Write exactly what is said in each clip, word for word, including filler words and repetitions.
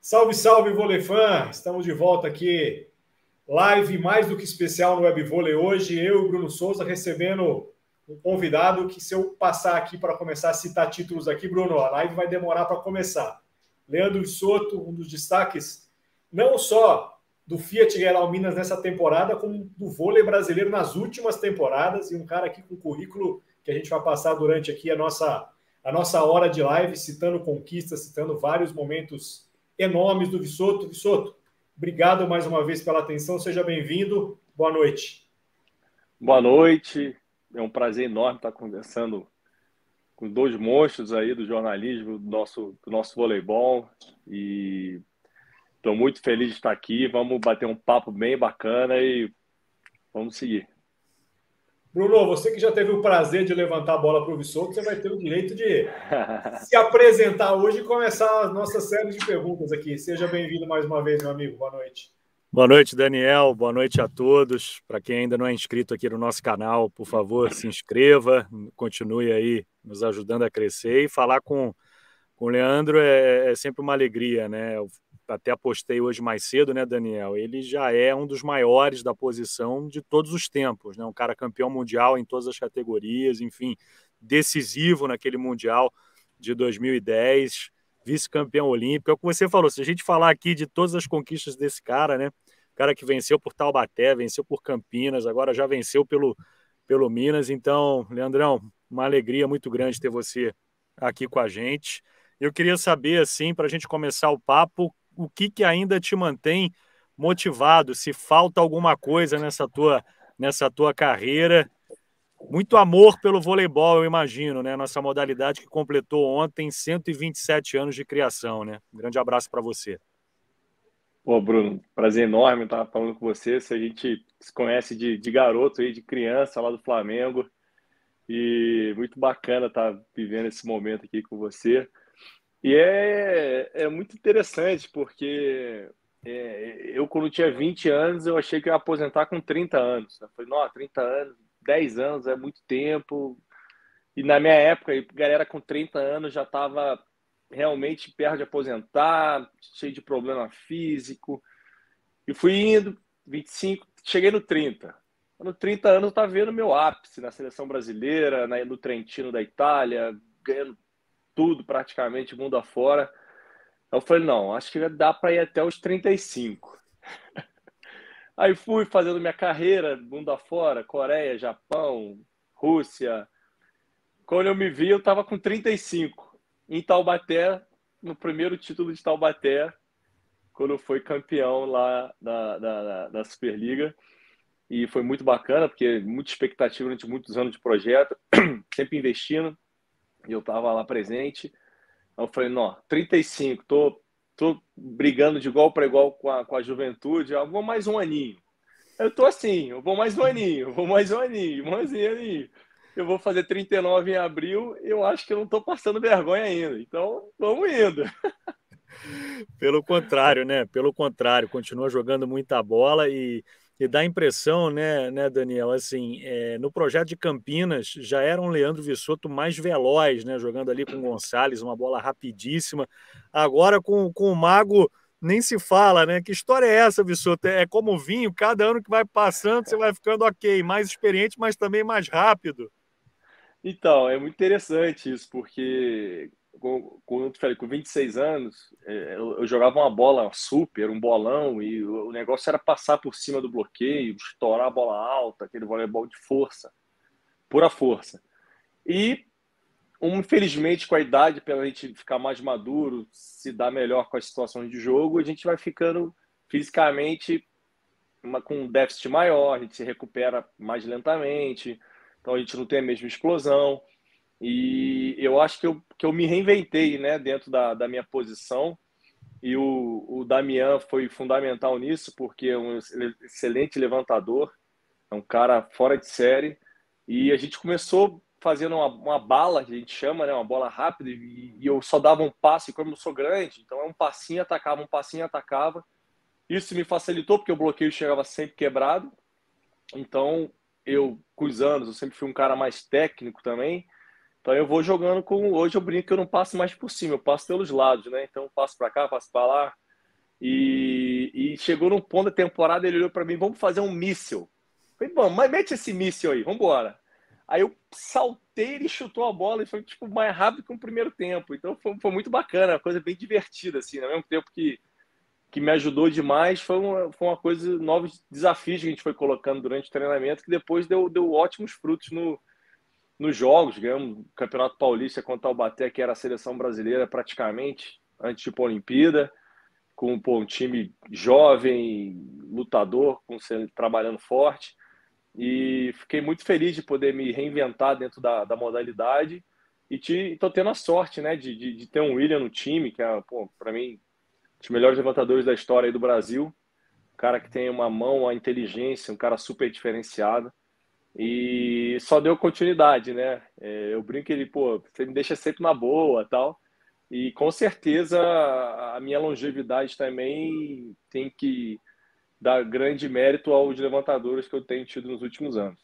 Salve, salve, Vôleifã! Estamos de volta aqui, live mais do que especial no Webvôlei hoje. Eu e o Bruno Souza recebendo um convidado que, se eu passar aqui para começar a citar títulos aqui, Bruno, a live vai demorar para começar. Leandro Visotto, um dos destaques, não só do Fiat Real Minas nessa temporada, como do vôlei brasileiro nas últimas temporadas, e um cara aqui com currículo que a gente vai passar durante aqui a nossa, a nossa hora de live, citando conquistas, citando vários momentos enormes do Visotto. Visotto, obrigado mais uma vez pela atenção, seja bem-vindo, boa noite. Boa noite, é um prazer enorme estar conversando com dois monstros aí do jornalismo, do nosso, do nosso voleibol, e estou muito feliz de estar aqui. Vamos bater um papo bem bacana e vamos seguir. Bruno, você que já teve o prazer de levantar a bola para o Visotto, você vai ter o direito de se apresentar hoje e começar a nossa série de perguntas aqui. Seja bem-vindo mais uma vez, meu amigo. Boa noite. Boa noite, Daniel. Boa noite a todos. Para quem ainda não é inscrito aqui no nosso canal, por favor, se inscreva, continue aí nos ajudando a crescer. E falar com, com o Leandro é, é sempre uma alegria, né? Eu até apostei hoje mais cedo, né, Daniel? Ele já é um dos maiores da posição de todos os tempos, né? Um cara campeão mundial em todas as categorias, enfim, decisivo naquele Mundial de dois mil e dez, vice-campeão olímpico. É o que você falou, se a gente falar aqui de todas as conquistas desse cara, né? Cara que venceu por Taubaté, venceu por Campinas, agora já venceu pelo, pelo Minas. Então, Leandrão, uma alegria muito grande ter você aqui com a gente. Eu queria saber, assim, para a gente começar o papo, o que, que ainda te mantém motivado, se falta alguma coisa nessa tua, nessa tua carreira. Muito amor pelo voleibol, eu imagino, né? Nossa modalidade que completou ontem cento e vinte e sete anos de criação, né? Um grande abraço para você. Pô, Bruno, prazer enorme estar falando com você. A gente se conhece de, de garoto aí, de criança lá do Flamengo, e muito bacana estar vivendo esse momento aqui com você. E é, é muito interessante, porque é, eu, quando tinha vinte anos, eu achei que eu ia aposentar com trinta anos. Eu falei, não, trinta anos, dez anos é muito tempo. E na minha época, a galera com trinta anos já estava realmente perto de aposentar, cheio de problema físico. E fui indo, vinte e cinco, cheguei no trinta. No trinta anos eu estava vendo meu ápice na seleção brasileira, no Trentino da Itália, ganhando tudo praticamente, mundo afora. Eu falei, não, acho que dá para ir até os trinta e cinco. Aí fui fazendo minha carreira, mundo afora, Coreia, Japão, Rússia. Quando eu me vi, eu estava com trinta e cinco. Em Taubaté, no primeiro título de Taubaté, quando foi campeão lá da, da, da Superliga. E foi muito bacana, porque muita expectativa durante muitos anos de projeto, sempre investindo, e eu estava lá presente. Eu falei, não, trinta e cinco, tô, tô brigando de igual para igual com a, com a juventude, eu vou mais um aninho. Eu tô assim, eu vou mais um aninho, eu vou mais um aninho, mais um aninho. Eu vou fazer trinta e nove em abril, eu acho que eu não tô passando vergonha ainda. Então, vamos indo. Pelo contrário, né? Pelo contrário, continua jogando muita bola e, e dá a impressão, né, né, Daniel? Assim, é, no projeto de Campinas já era um Leandro Visotto mais veloz, né? Jogando ali com o Gonçalves, uma bola rapidíssima. Agora com, com o Mago nem se fala, né? Que história é essa, Visotto? É como o vinho, cada ano que vai passando você vai ficando ok, mais experiente, mas também mais rápido. Então, é muito interessante isso, porque quando eu te falei, com vinte e seis anos, eu jogava uma bola super, um bolão, e o negócio era passar por cima do bloqueio, estourar a bola alta, aquele voleibol de força, pura força. E, infelizmente, com a idade, pela gente ficar mais maduro, se dar melhor com as situações de jogo, a gente vai ficando fisicamente uma, com um déficit maior, a gente se recupera mais lentamente, então a gente não tem a mesma explosão. E eu acho que eu, que eu me reinventei, né, dentro da, da minha posição, e o, o Damian foi fundamental nisso, porque é um excelente levantador, é um cara fora de série, e a gente começou fazendo uma, uma bala, que a gente chama, né, uma bola rápida, e, e eu só dava um passe, como eu sou grande, então é um passinho, atacava, um passinho, atacava. Isso me facilitou, porque o bloqueio chegava sempre quebrado, então eu, com os anos, eu sempre fui um cara mais técnico também. Então eu vou jogando com... Hoje eu brinco que eu não passo mais por cima, eu passo pelos lados, né? Então eu passo para cá, passo para lá. E, e chegou num ponto da temporada, ele olhou para mim, vamos fazer um míssil. Falei, bom, mas mete esse míssil aí, vamos embora. Aí eu saltei, ele chutou a bola e foi tipo mais rápido que o primeiro tempo. Então foi, foi muito bacana, uma coisa bem divertida, assim, ao mesmo tempo que, que me ajudou demais, foi uma, foi uma coisa, novos desafios que a gente foi colocando durante o treinamento, que depois deu, deu ótimos frutos no, nos jogos. Ganhamos o Campeonato Paulista contra o Taubaté, que era a seleção brasileira praticamente, antes de ir para a Olimpíada, com pô, um time jovem, lutador, com, trabalhando forte. E fiquei muito feliz de poder me reinventar dentro da, da modalidade e estou tendo a sorte, né, de, de, de ter um William no time, que é, para mim, um dos melhores levantadores da história aí do Brasil, um cara que tem uma mão, uma inteligência, um cara super diferenciado e só deu continuidade, né? É, eu brinco que ele, pô, você me deixa sempre na boa, tal, e com certeza a minha longevidade também tem que dar grande mérito aos levantadores que eu tenho tido nos últimos anos.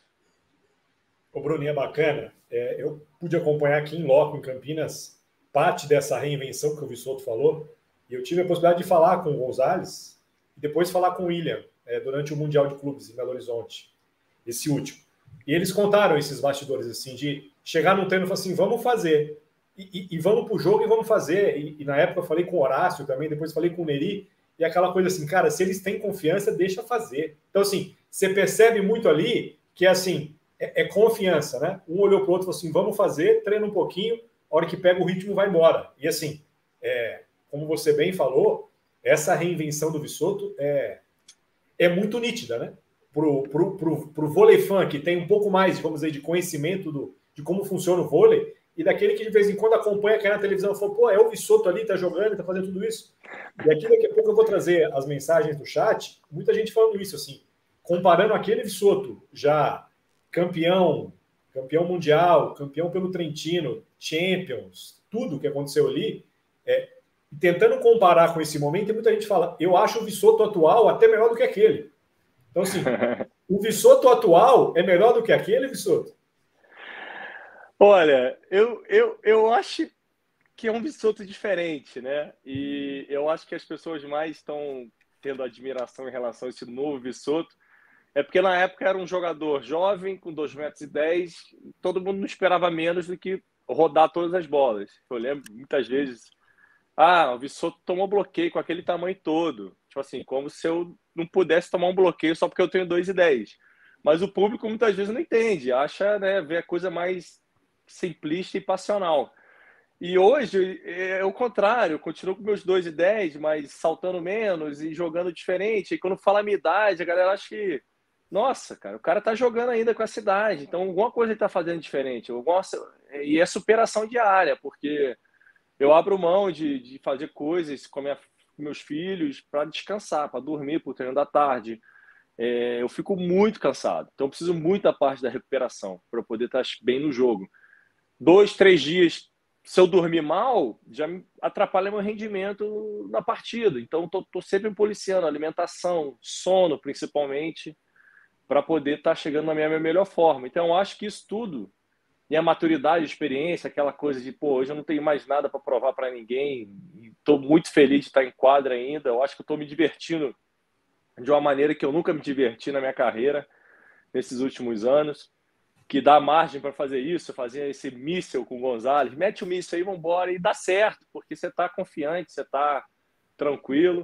O Bruninho, é bacana. É, eu pude acompanhar aqui em loco, em Campinas, parte dessa reinvenção que o Vissoto falou, e eu tive a possibilidade de falar com o Gonzalez e depois falar com o William é, durante o Mundial de Clubes em Belo Horizonte, esse último. E eles contaram esses bastidores, assim, de chegar num treino e falar assim, vamos fazer, e, e, e vamos pro jogo e vamos fazer. E, e na época eu falei com o Horácio também, depois falei com o Neri, e aquela coisa assim, cara, se eles têm confiança, deixa fazer. Então, assim, você percebe muito ali que, assim, é, é confiança, né? Um olhou para o outro e falou assim, vamos fazer, treina um pouquinho, a hora que pega o ritmo vai embora. E, assim, é, como você bem falou, essa reinvenção do Vissoto é, é muito nítida, né? Pro, pro, pro, pro vôlei fã, que tem um pouco mais, vamos dizer, de conhecimento do, de como funciona o vôlei, e daquele que de vez em quando acompanha aqui na televisão e fala, pô, é o Vissoto ali, tá jogando, tá fazendo tudo isso. E aqui daqui a pouco eu vou trazer as mensagens do chat, muita gente falando isso, assim, comparando aquele Vissoto já campeão, campeão mundial, campeão pelo Trentino, Champions, tudo que aconteceu ali, é, tentando comparar com esse momento, e muita gente fala, eu acho o Vissoto atual até melhor do que aquele. Então, assim, o Vissoto atual é melhor do que aquele, Vissoto? Olha, eu, eu, eu acho que é um Vissoto diferente, né? E eu acho que as pessoas mais estão tendo admiração em relação a esse novo Vissoto, é porque na época era um jogador jovem, com dois metros e dez, todo mundo não esperava menos do que rodar todas as bolas. Eu lembro muitas vezes, ah, o Vissoto tomou bloqueio com aquele tamanho todo. Tipo assim, como se eu não pudesse tomar um bloqueio só porque eu tenho dois e dez. Mas o público muitas vezes não entende, acha, né, vê a coisa mais simplista e passional. E hoje é o contrário, eu continuo com meus dois e dez, mas saltando menos e jogando diferente. E quando fala a minha idade, a galera acha que, nossa, cara, o cara tá jogando ainda com essa idade, então alguma coisa ele tá fazendo diferente. Eu gosto, e é superação diária, porque eu abro mão de, de fazer coisas com, minha, com meus filhos para descansar, para dormir, para o treino da tarde. É, eu fico muito cansado, então eu preciso muito da parte da recuperação para eu poder estar bem no jogo. Dois, três dias, se eu dormir mal, já me atrapalha meu rendimento na partida. Então, estou sempre me policiando, alimentação, sono, principalmente, para poder estar chegando na minha, minha melhor forma. Então, eu acho que isso tudo, e a maturidade, a experiência, aquela coisa de, pô, hoje eu não tenho mais nada para provar para ninguém, estou muito feliz de estar em quadra ainda, eu acho que estou me divertindo de uma maneira que eu nunca me diverti na minha carreira, nesses últimos anos, que dá margem para fazer isso, fazer esse míssil com o Gonzalez, mete o míssil aí, vambora, e dá certo, porque você está confiante, você está tranquilo,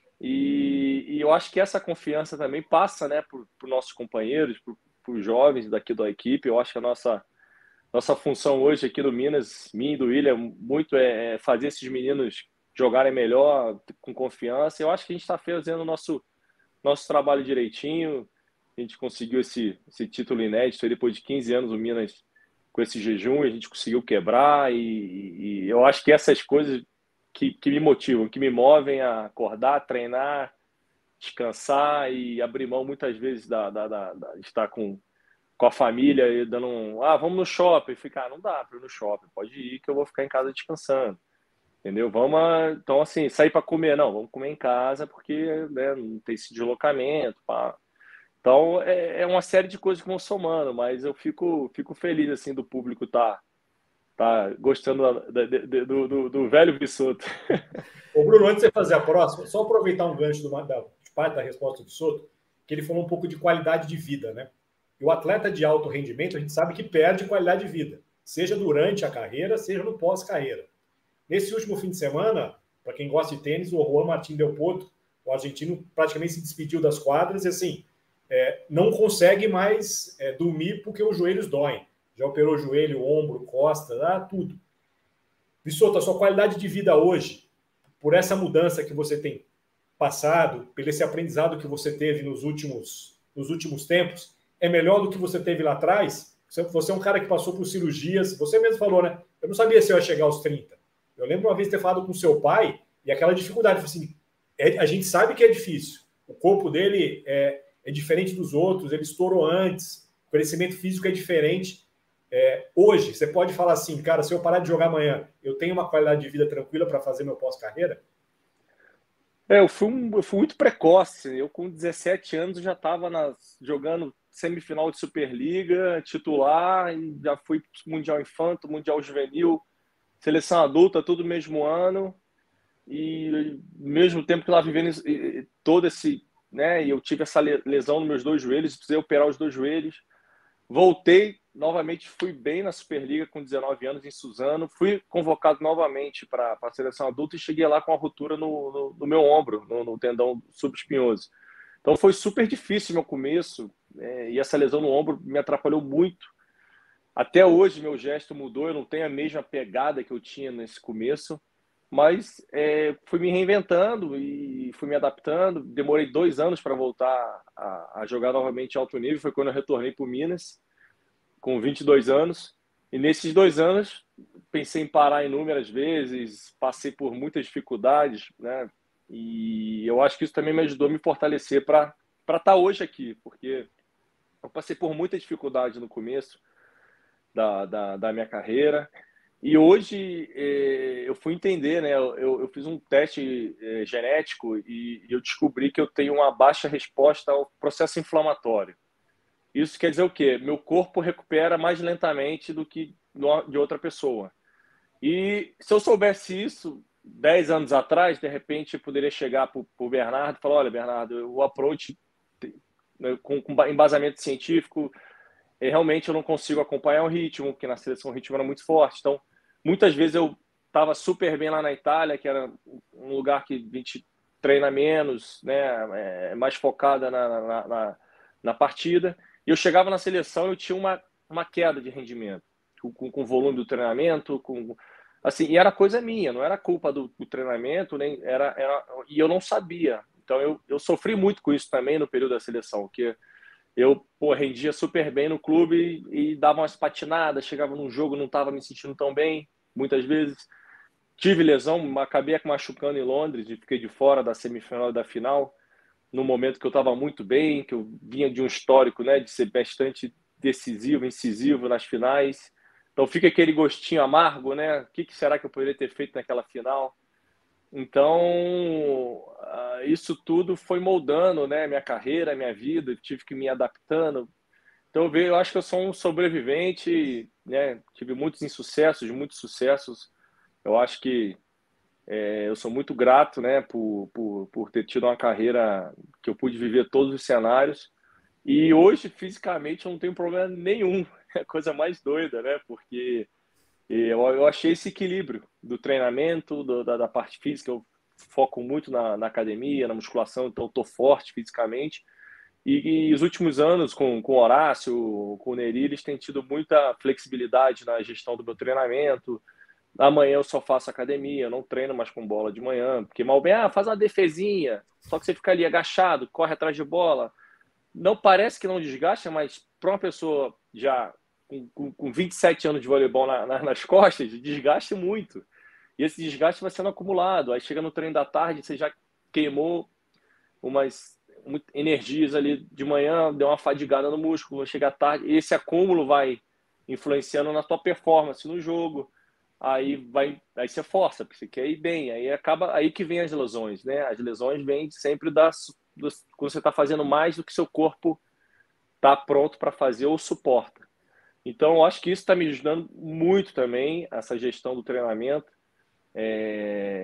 e, e eu acho que essa confiança também passa, né, para os nossos companheiros, para os jovens daqui da equipe. Eu acho que a nossa, nossa função hoje aqui do Minas, minha e do William, muito é fazer esses meninos jogarem melhor, com confiança. Eu acho que a gente está fazendo o nosso, nosso trabalho direitinho. A gente conseguiu esse, esse título inédito depois de quinze anos, o Minas com esse jejum, a gente conseguiu quebrar, e, e eu acho que essas coisas que, que me motivam, que me movem a acordar, treinar, descansar e abrir mão muitas vezes da, da, da, da estar com, com a família e dando um, ah, vamos no shopping, ficar, ah, não dá para ir no shopping, pode ir que eu vou ficar em casa descansando, entendeu? Vamos, então assim, sair para comer, não, vamos comer em casa porque, né, não tem esse deslocamento, pá. Então, é, é uma série de coisas que vão somando, mas eu fico, fico feliz, assim, do público tá, tá gostando da, da, do, do, do velho Vissoto. Ô, Bruno, antes de você fazer a próxima, só aproveitar um gancho do, da, de parte da resposta do Soto, que ele falou um pouco de qualidade de vida, né? E o atleta de alto rendimento, a gente sabe que perde qualidade de vida, seja durante a carreira, seja no pós-carreira. Nesse último fim de semana, para quem gosta de tênis, o Juan Martín Del Potro, o argentino, praticamente se despediu das quadras e, assim, é, não consegue mais é, dormir porque os joelhos doem. Já operou joelho, ombro, costa, dá tudo. Vissoto, a sua qualidade de vida hoje, por essa mudança que você tem passado, pelo esse aprendizado que você teve nos últimos, nos últimos tempos, é melhor do que você teve lá atrás? Você é um cara que passou por cirurgias, você mesmo falou, né? Eu não sabia se eu ia chegar aos trinta. Eu lembro uma vez ter falado com seu pai e aquela dificuldade, assim, é, a gente sabe que é difícil. O corpo dele é, é diferente dos outros, ele estourou antes, o crescimento físico é diferente. É, hoje, você pode falar assim, cara, se eu parar de jogar amanhã, eu tenho uma qualidade de vida tranquila para fazer meu pós-carreira? É, eu fui, um, eu fui muito precoce. Eu, com dezessete anos, já estava jogando semifinal de Superliga, titular, e já fui Mundial Infanto, Mundial Juvenil, seleção adulta, tudo no mesmo ano. E mesmo tempo que eu estava vivendo todo esse, né, e eu tive essa lesão nos meus dois joelhos, precisei operar os dois joelhos. Voltei, novamente fui bem na Superliga com dezenove anos em Suzano, fui convocado novamente para a seleção adulta e cheguei lá com a ruptura no, no, no meu ombro, no, no tendão subespinhoso. Então foi super difícil meu começo, é, e essa lesão no ombro me atrapalhou muito. Até hoje meu gesto mudou, eu não tenho a mesma pegada que eu tinha nesse começo, mas é, fui me reinventando e fui me adaptando. Demorei dois anos para voltar a, a jogar novamente alto nível, foi quando eu retornei para o Minas, com vinte e dois anos. E nesses dois anos, pensei em parar inúmeras vezes, passei por muitas dificuldades, né? E eu acho que isso também me ajudou a me fortalecer para estar hoje aqui, porque eu passei por muita dificuldade no começo da, da, da minha carreira. E hoje eh, eu fui entender, né? Eu, eu fiz um teste eh, genético e eu descobri que eu tenho uma baixa resposta ao processo inflamatório. Isso quer dizer o quê? Meu corpo recupera mais lentamente do que de outra pessoa. E se eu soubesse isso dez anos atrás, de repente eu poderia chegar para o Bernardo e falar: olha, Bernardo, o approach com, com embasamento científico, realmente eu não consigo acompanhar o ritmo, porque na seleção o ritmo era muito forte. Então, muitas vezes eu estava super bem lá na Itália, que era um lugar que a gente treina menos, né, é mais focada na, na, na, na partida. E eu chegava na seleção e eu tinha uma, uma queda de rendimento, com, com o volume do treinamento, com, assim, e era coisa minha, não era culpa do, do treinamento, nem era, era, e eu não sabia. Então eu, eu sofri muito com isso também no período da seleção, que eu pô, rendia super bem no clube e, e dava umas patinadas, chegava num jogo, não estava me sentindo tão bem, muitas vezes. Tive lesão, acabei machucando em Londres e fiquei de fora da semifinal e da final, no momento que eu estava muito bem, que eu vinha de um histórico, né, de ser bastante decisivo, incisivo nas finais. Então fica aquele gostinho amargo, né? O que, que será que eu poderia ter feito naquela final? Então, isso tudo foi moldando, né, minha carreira, minha vida, tive que me adaptando. Então, eu acho que eu sou um sobrevivente, né? Tive muitos insucessos, muitos sucessos. Eu acho que é, eu sou muito grato, né, por, por, por ter tido uma carreira que eu pude viver todos os cenários. E hoje, fisicamente, eu não tenho problema nenhum. É a coisa mais doida, né? Porque eu, eu achei esse equilíbrio do treinamento, do, da, da parte física. Eu foco muito na, na academia, na musculação, então estou forte fisicamente. E, e os últimos anos, com, com o Horácio, com o Neri, eles têm tido muita flexibilidade na gestão do meu treinamento. Amanhã eu só faço academia, eu não treino mais com bola de manhã, porque mal bem, ah, faz uma defesinha, só que você fica ali agachado, corre atrás de bola. Não parece que não desgasta, mas para uma pessoa já com, com, com vinte e sete anos de voleibol na, na, nas costas, desgaste muito. E esse desgaste vai sendo acumulado. Aí chega no treino da tarde, você já queimou umas energias ali de manhã, deu uma fadigada no músculo, chega à tarde, esse acúmulo vai influenciando na tua performance no jogo. Aí vai, aí você força, porque você quer ir bem. Aí acaba, aí que vem as lesões, né? As lesões vêm sempre das quando você está fazendo mais do que seu corpo está pronto para fazer ou suporta. Então, eu acho que isso está me ajudando muito também, essa gestão do treinamento. É, e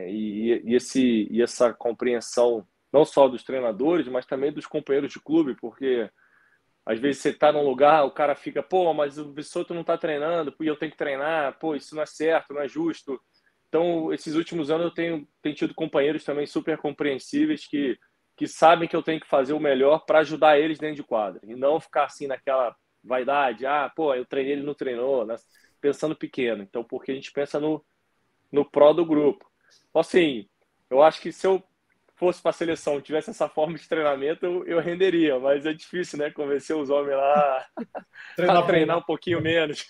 e, e, esse, e essa compreensão não só dos treinadores, mas também dos companheiros de clube, porque às vezes você está num lugar, o cara fica, pô, mas o Vissoto não está treinando, e eu tenho que treinar, pô, isso não é certo, não é justo. Então, esses últimos anos eu tenho, tenho tido companheiros também super compreensíveis que, que sabem que eu tenho que fazer o melhor para ajudar eles dentro de quadra, e não ficar assim naquela vaidade, ah, pô, eu treinei, ele não treinou, né? Pensando pequeno. Então, porque a gente pensa no, no pró do grupo. Então, assim, eu acho que se eu fosse para a seleção, tivesse essa forma de treinamento, eu, eu renderia, mas é difícil, né, convencer os homens lá a treinar um pouquinho menos.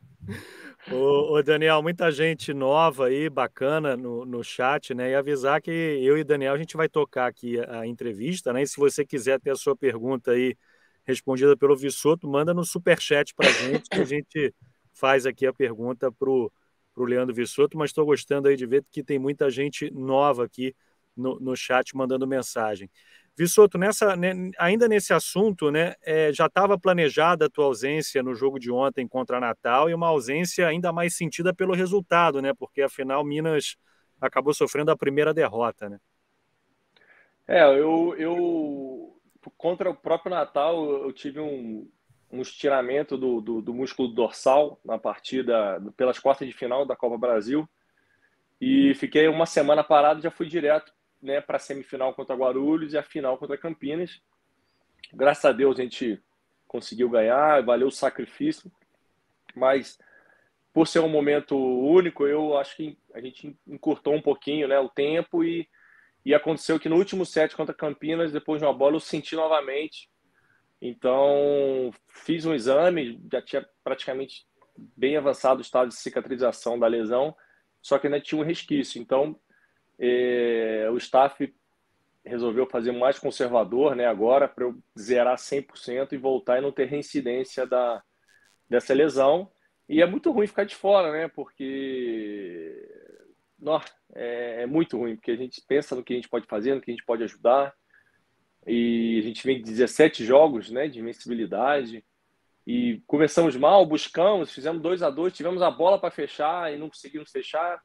Ô, ô, Daniel, muita gente nova aí, bacana no, no chat, né? E avisar que eu e Daniel, a gente vai tocar aqui a, a entrevista, né? E se você quiser ter a sua pergunta aí respondida pelo Vissoto, manda no superchat pra gente, que a gente faz aqui a pergunta pro, pro Leandro Vissoto, mas estou gostando aí de ver que tem muita gente nova aqui no, no chat mandando mensagem. Vissoto, nessa, né, ainda nesse assunto, né, é, já estava planejada a tua ausência no jogo de ontem contra a Natal e uma ausência ainda mais sentida pelo resultado, né, porque afinal Minas acabou sofrendo a primeira derrota, né? É, eu, eu contra o próprio Natal eu tive um, um estiramento do, do, do músculo dorsal na partida pelas quartas de final da Copa Brasil e fiquei uma semana parado e já fui direto, né, para a semifinal contra Guarulhos e a final contra Campinas. Graças a Deus a gente conseguiu ganhar, valeu o sacrifício, mas por ser um momento único, eu acho que a gente encurtou um pouquinho, né, o tempo e, e aconteceu que no último set contra Campinas, depois de uma bola, eu senti novamente. Então, fiz um exame, já tinha praticamente bem avançado o estado de cicatrização da lesão, só que ainda tinha um resquício. Então, eh, o staff resolveu fazer mais conservador, né, agora, para eu zerar cem por cento e voltar e não ter reincidência da, dessa lesão. E é muito ruim ficar de fora, né, porque nossa, é, é muito ruim, porque a gente pensa no que a gente pode fazer, no que a gente pode ajudar. E a gente vem de dezessete jogos, né, de invencibilidade. E começamos mal, buscamos, fizemos dois a dois, tivemos a bola para fechar e não conseguimos fechar.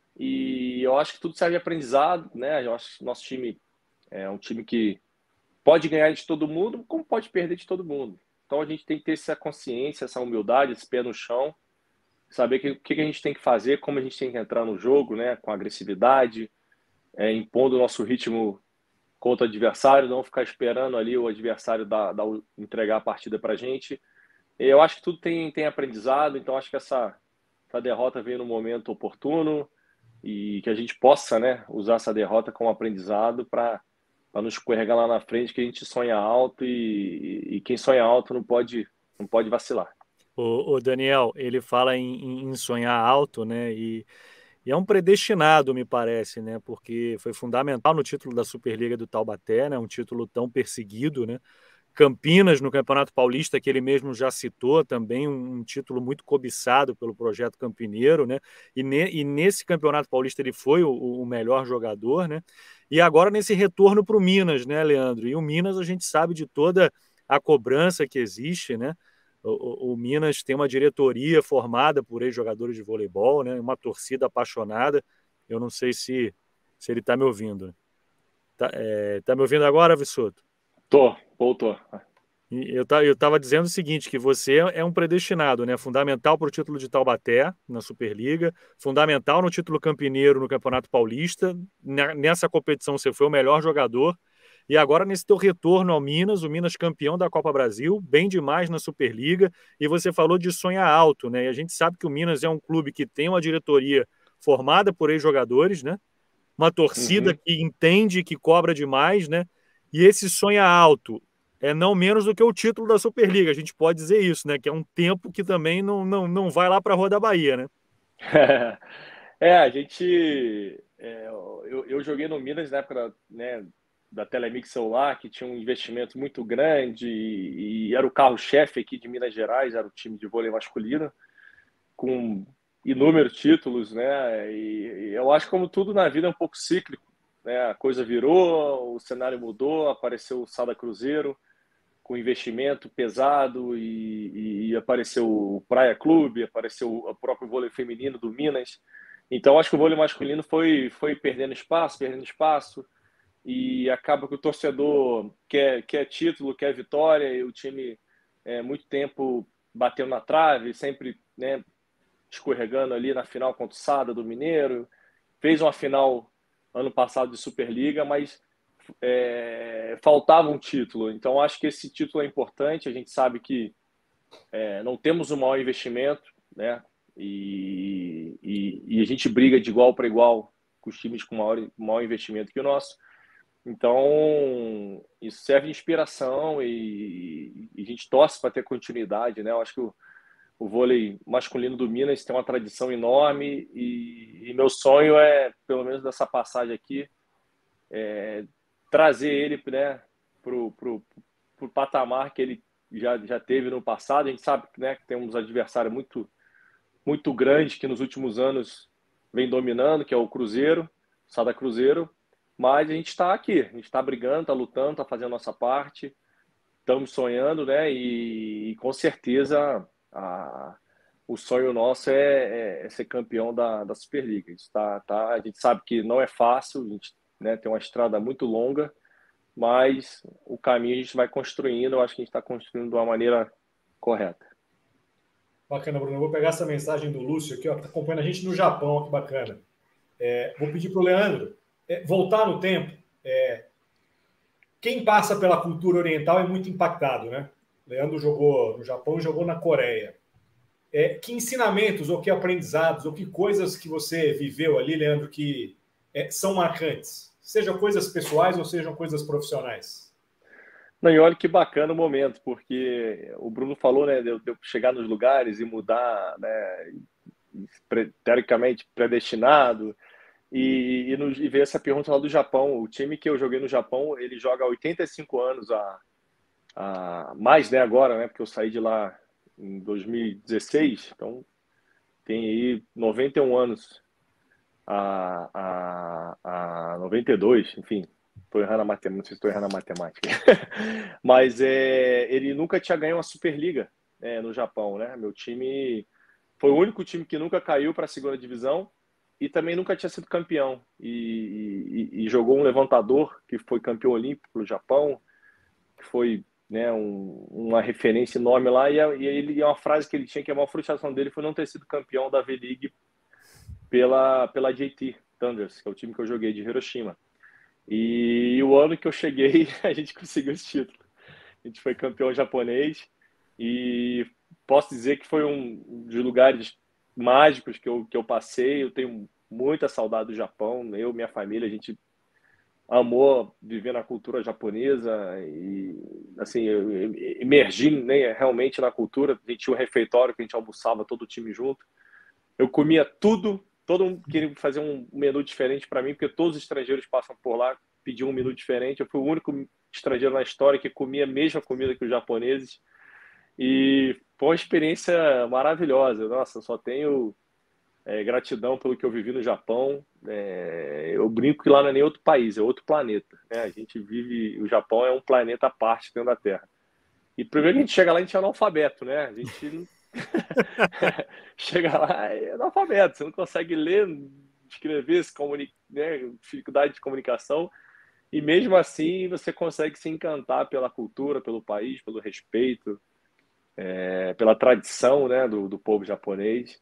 E eu acho que tudo serve de aprendizado, né? Eu acho que nosso time é um time que pode ganhar de todo mundo, como pode perder de todo mundo. Então a gente tem que ter essa consciência, essa humildade, esse pé no chão, saber que, o que a gente tem que fazer, como a gente tem que entrar no jogo, né? Com agressividade, é, impondo o nosso ritmo contra o adversário, não ficar esperando ali o adversário dar, dar, entregar a partida para a gente. Eu acho que tudo tem, tem aprendizado, então acho que essa, essa derrota veio no momento oportuno e que a gente possa, né, usar essa derrota como aprendizado para não escorregar lá na frente, que a gente sonha alto e, e, e quem sonha alto não pode, não pode vacilar. O, o Daniel, ele fala em, em sonhar alto, né, e E é um predestinado, me parece, né? Porque foi fundamental no título da Superliga do Taubaté, né? Um título tão perseguido, né? Campinas no Campeonato Paulista, que ele mesmo já citou, também um, um título muito cobiçado pelo projeto campineiro, né? E, ne, e nesse Campeonato Paulista ele foi o, o melhor jogador, né? E agora nesse retorno para o Minas, né, Leandro? E o Minas a gente sabe de toda a cobrança que existe, né? O, o, o Minas tem uma diretoria formada por ex-jogadores de voleibol, né? Uma torcida apaixonada. Eu não sei se, se ele está me ouvindo. Tá, é, tá me ouvindo agora, Vissoto? Tô, voltou. Eu estava dizendo o seguinte, que você é um predestinado, né? Fundamental para o título de Taubaté na Superliga, fundamental no título campineiro no Campeonato Paulista. Nessa competição você foi o melhor jogador. E agora, nesse teu retorno ao Minas, o Minas campeão da Copa Brasil, bem demais na Superliga, e você falou de sonhar alto, né? E a gente sabe que o Minas é um clube que tem uma diretoria formada por ex-jogadores, né? Uma torcida Uhum. que entende que cobra demais, né? E esse sonha alto é não menos do que o título da Superliga, a gente pode dizer isso, né? Que é um tempo que também não, não, não vai lá para a Rua da Bahia, né? É, a gente... É, eu, eu joguei no Minas na época da, né, da Telemix celular, que tinha um investimento muito grande e, e era o carro-chefe aqui de Minas Gerais, era o time de vôlei masculino, com inúmeros títulos, né? E, e eu acho que como tudo na vida é um pouco cíclico, né? A coisa virou, o cenário mudou, apareceu o Sada Cruzeiro com investimento pesado e, e apareceu o Praia Clube, apareceu o próprio vôlei feminino do Minas. Então, acho que o vôlei masculino foi, foi perdendo espaço, perdendo espaço, e acaba que o torcedor quer, quer título, quer vitória, e o time, é, muito tempo bateu na trave, sempre, né, escorregando ali na final contra o Sada do Mineiro. Fez uma final ano passado de Superliga, mas é, faltava um título. Então, acho que esse título é importante. A gente sabe que é, não temos o maior investimento, né? E, e, e a gente briga de igual para igual com os times com maior, maior investimento que o nosso. Então, isso serve de inspiração e, e a gente torce para ter continuidade, né? Eu acho que o, o vôlei masculino do Minas tem uma tradição enorme e, e meu sonho é, pelo menos dessa passagem aqui, é, trazer ele, né, para o patamar que ele já, já teve no passado. A gente sabe, né, que tem uns adversários muito, muito grandes que nos últimos anos vem dominando, que é o Cruzeiro, o Sada Cruzeiro, mas a gente está aqui, a gente está brigando, está lutando, está fazendo a nossa parte, estamos sonhando, né, e, e com certeza a, o sonho nosso é, é, é ser campeão da, da Superliga. Isso tá, tá, a gente sabe que não é fácil, a gente, né, tem uma estrada muito longa, mas o caminho a gente vai construindo. Eu acho que a gente está construindo de uma maneira correta. Bacana, Bruno. Eu vou pegar essa mensagem do Lúcio aqui, ó, que está acompanhando a gente no Japão. Que bacana. É, vou pedir para o Leandro é, voltar no tempo. É, quem passa pela cultura oriental é muito impactado, né? Leandro jogou no Japão e jogou na Coreia. É, que ensinamentos, ou que aprendizados, ou que coisas que você viveu ali, Leandro, que é, são marcantes? Sejam coisas pessoais ou sejam coisas profissionais? Não, e olha que bacana o momento, porque o Bruno falou, né, de eu, de eu chegar nos lugares e mudar, né, teoricamente predestinado, e, e, no, e ver essa pergunta lá do Japão. O time que eu joguei no Japão, ele joga há oitenta e cinco anos, a, a mais, né, agora, né, porque eu saí de lá em dois mil e dezesseis, então tem aí noventa e um anos a, a, a noventa e dois, enfim, estou errando a matemática, não sei se estou errando a matemática, mas é, ele nunca tinha ganho uma Superliga, é, no Japão, né? Meu time foi o único time que nunca caiu para a segunda divisão e também nunca tinha sido campeão, e, e, e jogou um levantador que foi campeão olímpico no Japão, que foi, né, um, uma referência enorme lá, e, e ele, uma frase que ele tinha, que a maior frustração dele foi não ter sido campeão da V-League pela, pela J T Thunders, que é o time que eu joguei de Hiroshima. E o ano que eu cheguei, a gente conseguiu esse título. A gente foi campeão japonês e posso dizer que foi um dos lugares mágicos que eu, que eu passei. Eu tenho muita saudade do Japão. Eu e minha família, a gente amou viver na cultura japonesa e, assim, eu emergi, né, realmente na cultura. A gente tinha um refeitório que a gente almoçava todo o time junto. Eu comia tudo. Todo mundo queria fazer um menu diferente para mim, porque todos os estrangeiros passam por lá, pediam um menu diferente. Eu fui o único estrangeiro na história que comia a mesma comida que os japoneses. E foi uma experiência maravilhosa. Nossa, eu só tenho é, gratidão pelo que eu vivi no Japão. É, eu brinco que lá não é nem outro país, é outro planeta, né? A gente vive... O Japão é um planeta à parte dentro da Terra. E primeiro que a gente chega lá, a gente é analfabeto, né? A gente chega lá é analfabeto, você não consegue ler, escrever, se comunicar, né? Dificuldade de comunicação, e mesmo assim você consegue se encantar pela cultura, pelo país, pelo respeito, é, pela tradição, né, do, do povo japonês.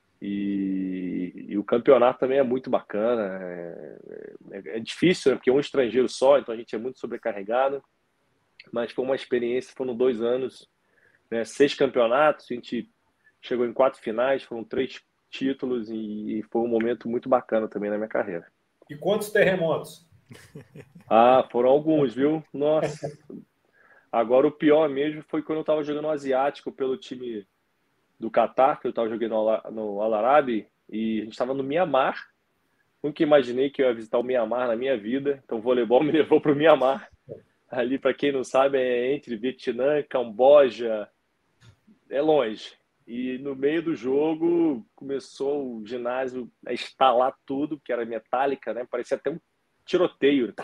E, e o campeonato também é muito bacana. É, é, é difícil, né, porque é um estrangeiro só, então a gente é muito sobrecarregado, mas foi uma experiência. Foram dois anos, né, seis campeonatos, a gente chegou em quatro finais, foram três títulos e foi um momento muito bacana também na minha carreira. E quantos terremotos? Ah, foram alguns, viu? Nossa. Agora o pior mesmo foi quando eu estava jogando no Asiático pelo time do Catar, que eu estava jogando no Al Arabi, e a gente estava no Mianmar. Nunca imaginei que eu ia visitar o Mianmar na minha vida, então o voleibol me levou para o Mianmar. Ali, para quem não sabe, é entre Vietnã, Camboja, é longe. E no meio do jogo começou o ginásio a estalar tudo, que era metálica, né? Parecia até um tiroteio.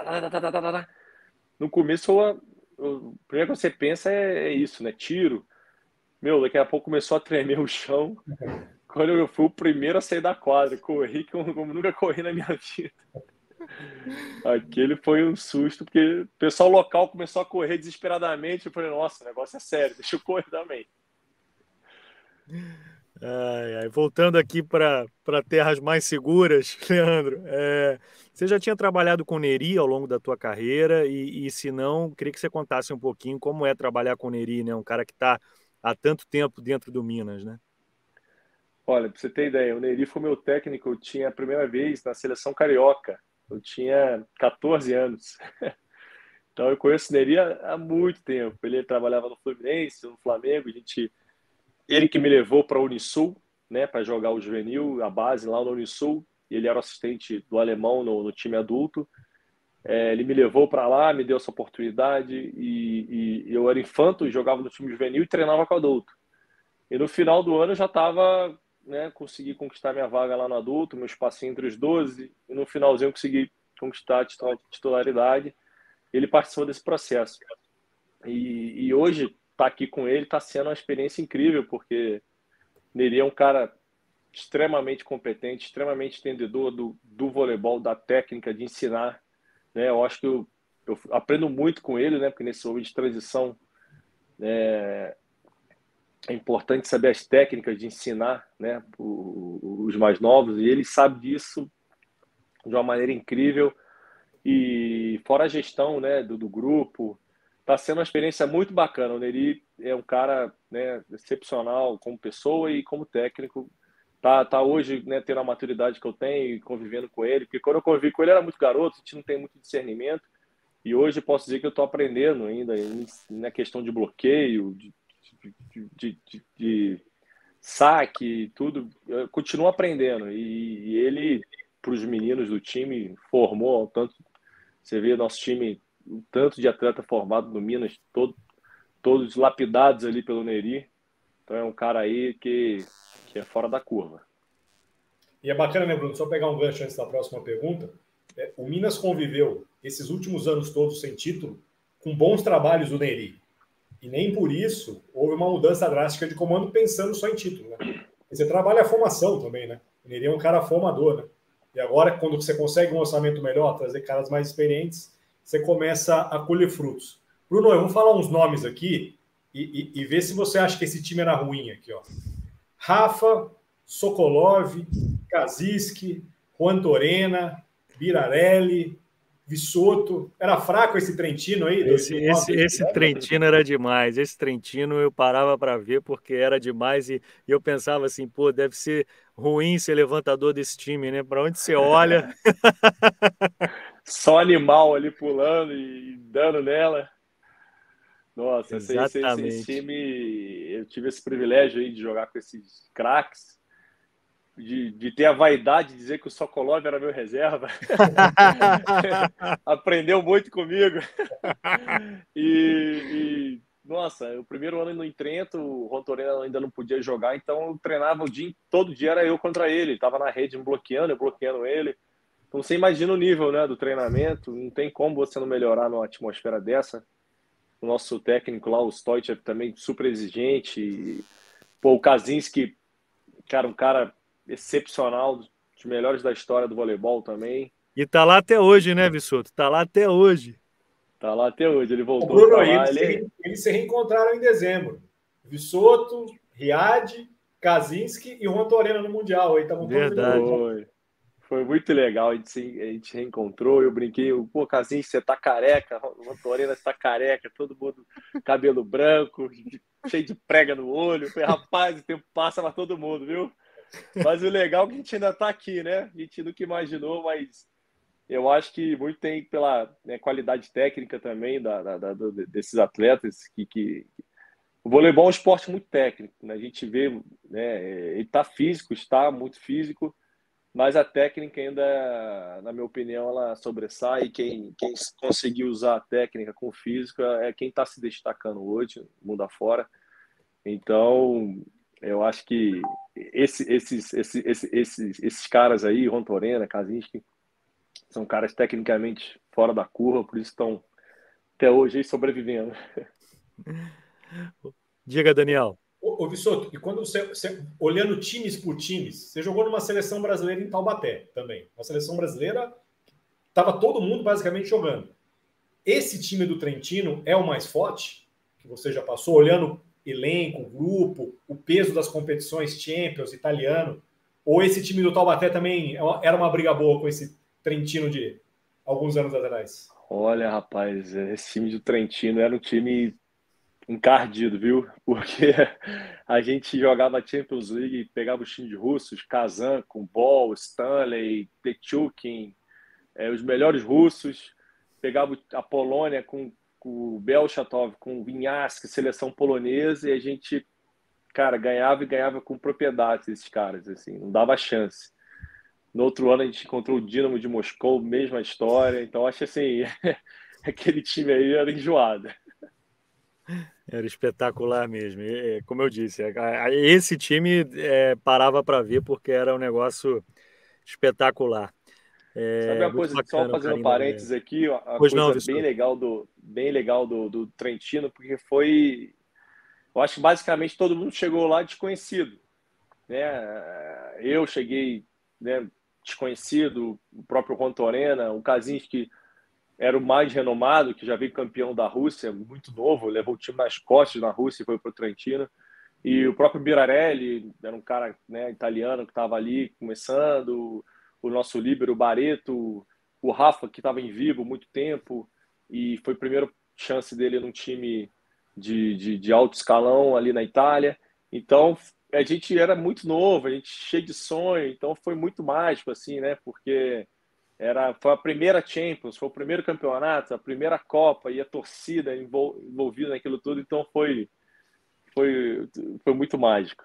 No começo, o primeiro que você pensa é isso, né? Tiro. Meu, daqui a pouco começou a tremer o chão. quando eu fui o primeiro a sair da quadra, corri como, como nunca corri na minha vida. Aquele foi um susto, porque o pessoal local começou a correr desesperadamente. Eu falei, nossa, o negócio é sério, deixa eu correr também. Ai, ai. Voltando aqui para terras mais seguras, Leandro, é, você já tinha trabalhado com Neri ao longo da tua carreira e, e se não, queria que você contasse um pouquinho como é trabalhar com Neri, né? Um cara que está há tanto tempo dentro do Minas, né? Olha, para você ter ideia, o Neri foi meu técnico, eu tinha a primeira vez na seleção carioca. Eu tinha quatorze anos. Então eu conheço o Neri há, há muito tempo. Ele trabalhava no Fluminense, no Flamengo, a gente ele que me levou para a Unisul, né, para jogar o juvenil, a base lá no Unisul. Ele era o assistente do alemão no, no time adulto. É, ele me levou para lá, me deu essa oportunidade e, e eu era infanto, jogava no time juvenil e treinava com adulto. E no final do ano eu já estava, né, consegui conquistar minha vaga lá no adulto, meu espacinho entre os doze, e no finalzinho eu consegui conquistar a titularidade. Ele participou desse processo. E, e hoje, estar tá aqui com ele está sendo uma experiência incrível, porque Neri é um cara extremamente competente, extremamente entendedor do, do voleibol, da técnica, de ensinar. Né? Eu acho que eu, eu aprendo muito com ele, né? Porque nesse momento de transição é, é importante saber as técnicas de ensinar, né? Os mais novos, e ele sabe disso de uma maneira incrível. E fora a gestão, né, do, do grupo, está sendo uma experiência muito bacana. O Neri é um cara, né, excepcional como pessoa e como técnico. Tá, tá hoje, né, tendo a maturidade que eu tenho e convivendo com ele, porque quando eu convivi com ele era muito garoto, a gente não tem muito discernimento, e hoje posso dizer que eu estou aprendendo ainda na questão de bloqueio, de, de, de, de, de saque, tudo. Eu continuo aprendendo, e, e ele, para os meninos do time, formou tanto. Você vê nosso time, um tanto de atleta formado no Minas, todo, todos lapidados ali pelo Neri. Então é um cara aí que, que é fora da curva. E é bacana, né, Bruno? Só pegar um gancho antes da próxima pergunta. É, o Minas conviveu esses últimos anos todos sem título com bons trabalhos do Neri. E nem por isso houve uma mudança drástica de comando pensando só em título. Né? Você trabalha a formação também, né? O Neri é um cara formador, né? E agora, quando você consegue um orçamento melhor, trazer caras mais experientes, você começa a colher frutos. Bruno, eu vou falar uns nomes aqui e, e, e ver se você acha que esse time era ruim aqui, ó. Rafa, Sokolov, Kaziski, Juan Torena, Birarelli, Vissoto. Era fraco esse Trentino aí? Esse, esse, esse Trentino era demais. Esse Trentino eu parava para ver porque era demais e, e eu pensava assim, pô, deve ser ruim ser levantador desse time, né? Para onde você olha. Só animal ali pulando e dando nela. Nossa, esse, esse, esse time, eu tive esse privilégio aí de jogar com esses craques. De, de ter a vaidade de dizer que o Sokolov era meu reserva. Aprendeu muito comigo. e, e, nossa, o primeiro ano no Trento, o Rontorena ainda não podia jogar, então eu treinava o dia, todo dia era eu contra ele. Estava na rede me bloqueando, eu bloqueando ele. Então você imagina o nível, né, do treinamento, não tem como você não melhorar numa atmosfera dessa. O nosso técnico lá, o Stoichev, também super exigente. E, pô, o Kaczynski, cara, um cara excepcional, dos melhores da história do voleibol também. E tá lá até hoje, né, Vissoto? Tá lá até hoje. Tá lá até hoje, ele voltou Bruno, pra lá. Eles, ele... se, eles se reencontraram em dezembro. Vissoto, Riad, Kaczynski e Juan Torena no Mundial. Aí estavam todos Verdade. Foi. Foi muito legal, a gente se, a gente reencontrou, eu brinquei, pô, Kaczynski, você tá careca, Juan Torena, você tá careca, todo mundo cabelo branco, cheio de prega no olho. Eu falei, rapaz, o tempo passa pra todo mundo, viu? Mas o legal é que a gente ainda está aqui, né? A gente nunca imaginou, mas eu acho que muito tem pela, né, qualidade técnica também da, da, da, desses atletas. Que, que... O voleibol é um esporte muito técnico, né? A gente vê, né, ele está físico, está muito físico, mas a técnica ainda, na minha opinião, ela sobressai. E quem, quem conseguir usar a técnica com o físico é quem está se destacando hoje, mundo afora. Então, eu acho que esse, esses, esses, esses, esses, esses caras aí, Juan Torena, Kaczynski, são caras tecnicamente fora da curva, por isso estão até hoje aí sobrevivendo. Diga, Daniel. Ô, ô Vissoto, e quando você, você, olhando times por times, você jogou numa seleção brasileira em Taubaté também. Uma seleção brasileira, estava todo mundo basicamente jogando. Esse time do Trentino é o mais forte que você já passou, olhando elenco, grupo, o peso das competições Champions, italiano, ou esse time do Taubaté também era uma briga boa com esse Trentino de alguns anos atrás? Olha, rapaz, esse time do Trentino era um time encardido, viu? Porque a gente jogava Champions League, pegava os times russos, Kazan, com Ball, Stanley, Petchukin, é, os melhores russos, pegava a Polônia com, com o Belchatov, com o Vinhaski, seleção polonesa, e a gente, cara, ganhava e ganhava com propriedade esses caras, assim, não dava chance. No outro ano a gente encontrou o Dinamo de Moscou, mesma história, então acho assim, aquele time aí era enjoado. Era espetacular mesmo. E, como eu disse, esse time é, parava para ver porque era um negócio espetacular. Sabe É uma muito coisa, só bacana o fazendo carinho da galera. parênteses aqui, a Pois não, coisa bem Visconde. legal do bem legal do, do Trentino, porque foi, eu acho que basicamente todo mundo chegou lá desconhecido, né? Eu cheguei, né, desconhecido, o próprio Rontorena, o Kaczynski era o mais renomado, que já veio campeão da Rússia, muito novo, levou o time nas costas na Rússia e foi para o Trentino. E o próprio Birarelli, era um cara, né, italiano que estava ali começando, o nosso líbero Barreto, o Rafa, que estava em Vigo muito tempo, e foi a primeira chance dele num time de, de, de alto escalão ali na Itália. Então, a gente era muito novo, a gente cheio de sonho, então foi muito mágico, assim, né, porque era, foi a primeira Champions, foi o primeiro campeonato, a primeira Copa, e a torcida envolvida naquilo tudo, então foi foi, foi muito mágico.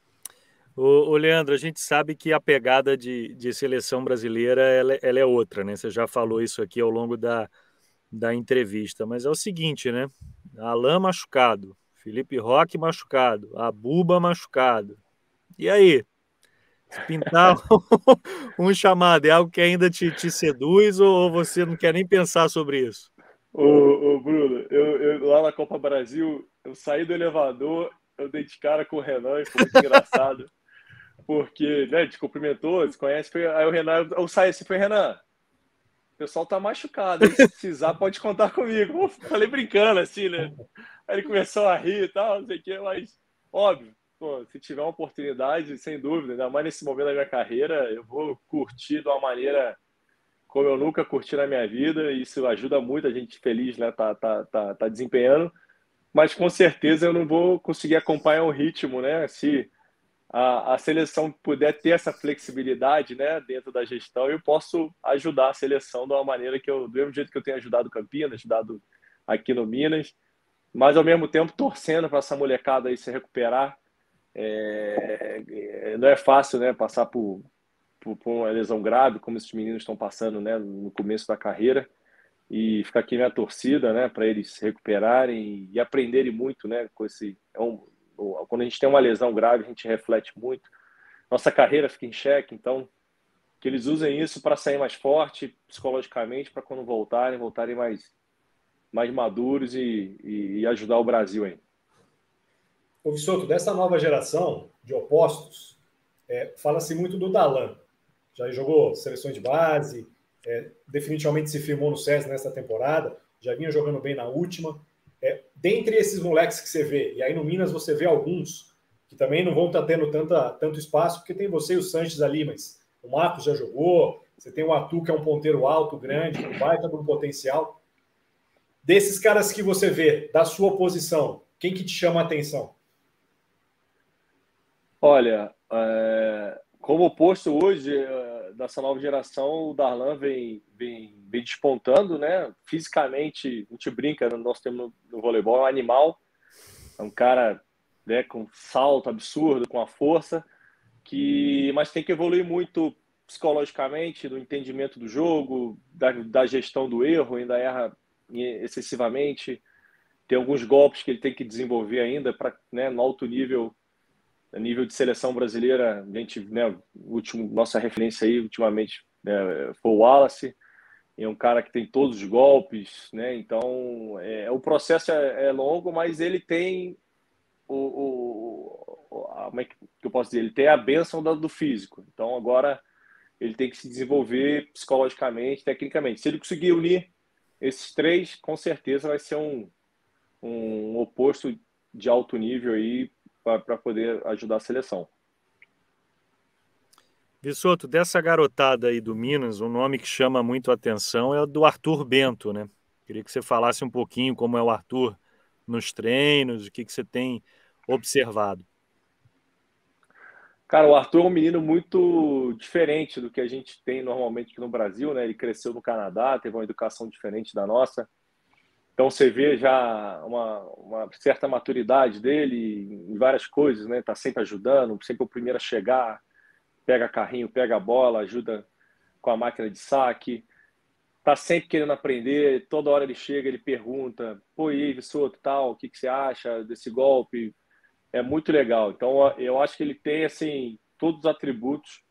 Ô, ô, Leandro, a gente sabe que a pegada de, de seleção brasileira ela, ela é outra, né? Você já falou isso aqui ao longo da, da entrevista, mas é o seguinte, né? Alain machucado, Felipe Roque machucado, Abuba machucado. E aí? Se pintar um chamado, é algo que ainda te, te seduz ou você não quer nem pensar sobre isso? Ô, ô Bruno, eu, eu, lá na Copa Brasil, eu saí do elevador, eu dei de cara com o Renan e foi muito engraçado, porque, né, te cumprimentou, se conhece, foi, aí o Renan, eu saí assim, foi, Renan, o pessoal tá machucado, aí se precisar pode contar comigo. Eu falei brincando, assim, né? Aí ele começou a rir e tal, não sei o que, mas, óbvio, pô, se tiver uma oportunidade, sem dúvida, ainda mais nesse momento da minha carreira, eu vou curtir de uma maneira como eu nunca curti na minha vida, e isso ajuda muito a gente feliz, né, tá, tá, tá, tá desempenhando, mas com certeza eu não vou conseguir acompanhar o ritmo, né, se a, a seleção puder ter essa flexibilidade, né, dentro da gestão, eu posso ajudar a seleção de uma maneira que eu, do mesmo jeito que eu tenho ajudado o Campinas, ajudado aqui no Minas, mas ao mesmo tempo torcendo para essa molecada aí se recuperar. É, é, não é fácil, né, passar por por, por uma lesão grave, como esses meninos estão passando, né, no começo da carreira, e ficar aqui minha torcida, né, para eles se recuperarem e aprenderem muito, né, com esse, é um, quando a gente tem uma lesão grave, a gente reflete muito, nossa carreira fica em xeque, então que eles usem isso para sair mais forte psicologicamente, para quando voltarem, voltarem mais mais maduros e, e, e ajudar o Brasil aí. Ô Vissoto, dessa nova geração de opostos, é, fala-se muito do Darlan. Já jogou seleções de base, é, definitivamente se firmou no SESI nessa temporada, já vinha jogando bem na última. É, dentre esses moleques que você vê, e aí no Minas você vê alguns que também não vão estar tendo tanta, tanto espaço, porque tem você e o Sanches ali, mas o Marcos já jogou, você tem o Atu, que é um ponteiro alto, grande, com baita do potencial. Desses caras que você vê, da sua posição, quem que te chama a atenção? Olha, é, como oposto hoje é, dessa nova geração, o Darlan vem, vem, vem despontando, né? Fisicamente, a gente brinca, nós temos no, no voleibol, é um animal, é um cara, né, com salto absurdo, com a força, que, mas tem que evoluir muito psicologicamente, no entendimento do jogo, da, da gestão do erro, ainda erra excessivamente, tem alguns golpes que ele tem que desenvolver ainda para, né, no alto nível. A nível de seleção brasileira, a gente, né, último, nossa referência aí ultimamente, né, foi o Wallace, é um cara que tem todos os golpes, né? Então, é, o processo é, é longo, mas ele tem o, o a, como é que eu posso dizer? Ele tem a bênção do, do físico. Então agora ele tem que se desenvolver psicologicamente, tecnicamente. Se ele conseguir unir esses três, com certeza vai ser um, um oposto de alto nível aí para poder ajudar a seleção. Vissoto, dessa garotada aí do Minas, um nome que chama muito a atenção é o do Arthur Bento, né? Queria que você falasse um pouquinho como é o Arthur nos treinos, o que, que você tem observado. Cara, o Arthur é um menino muito diferente do que a gente tem normalmente aqui no Brasil, né? Ele cresceu no Canadá, teve uma educação diferente da nossa. Então você vê já uma, uma certa maturidade dele em várias coisas, né? Tá sempre ajudando, sempre o primeiro a chegar, pega carrinho, pega a bola, ajuda com a máquina de saque. Tá sempre querendo aprender, toda hora ele chega, ele pergunta, pô, e aí, Vissoto, tal, o que, que você acha desse golpe? É muito legal. Então, eu acho que ele tem, assim, todos os atributos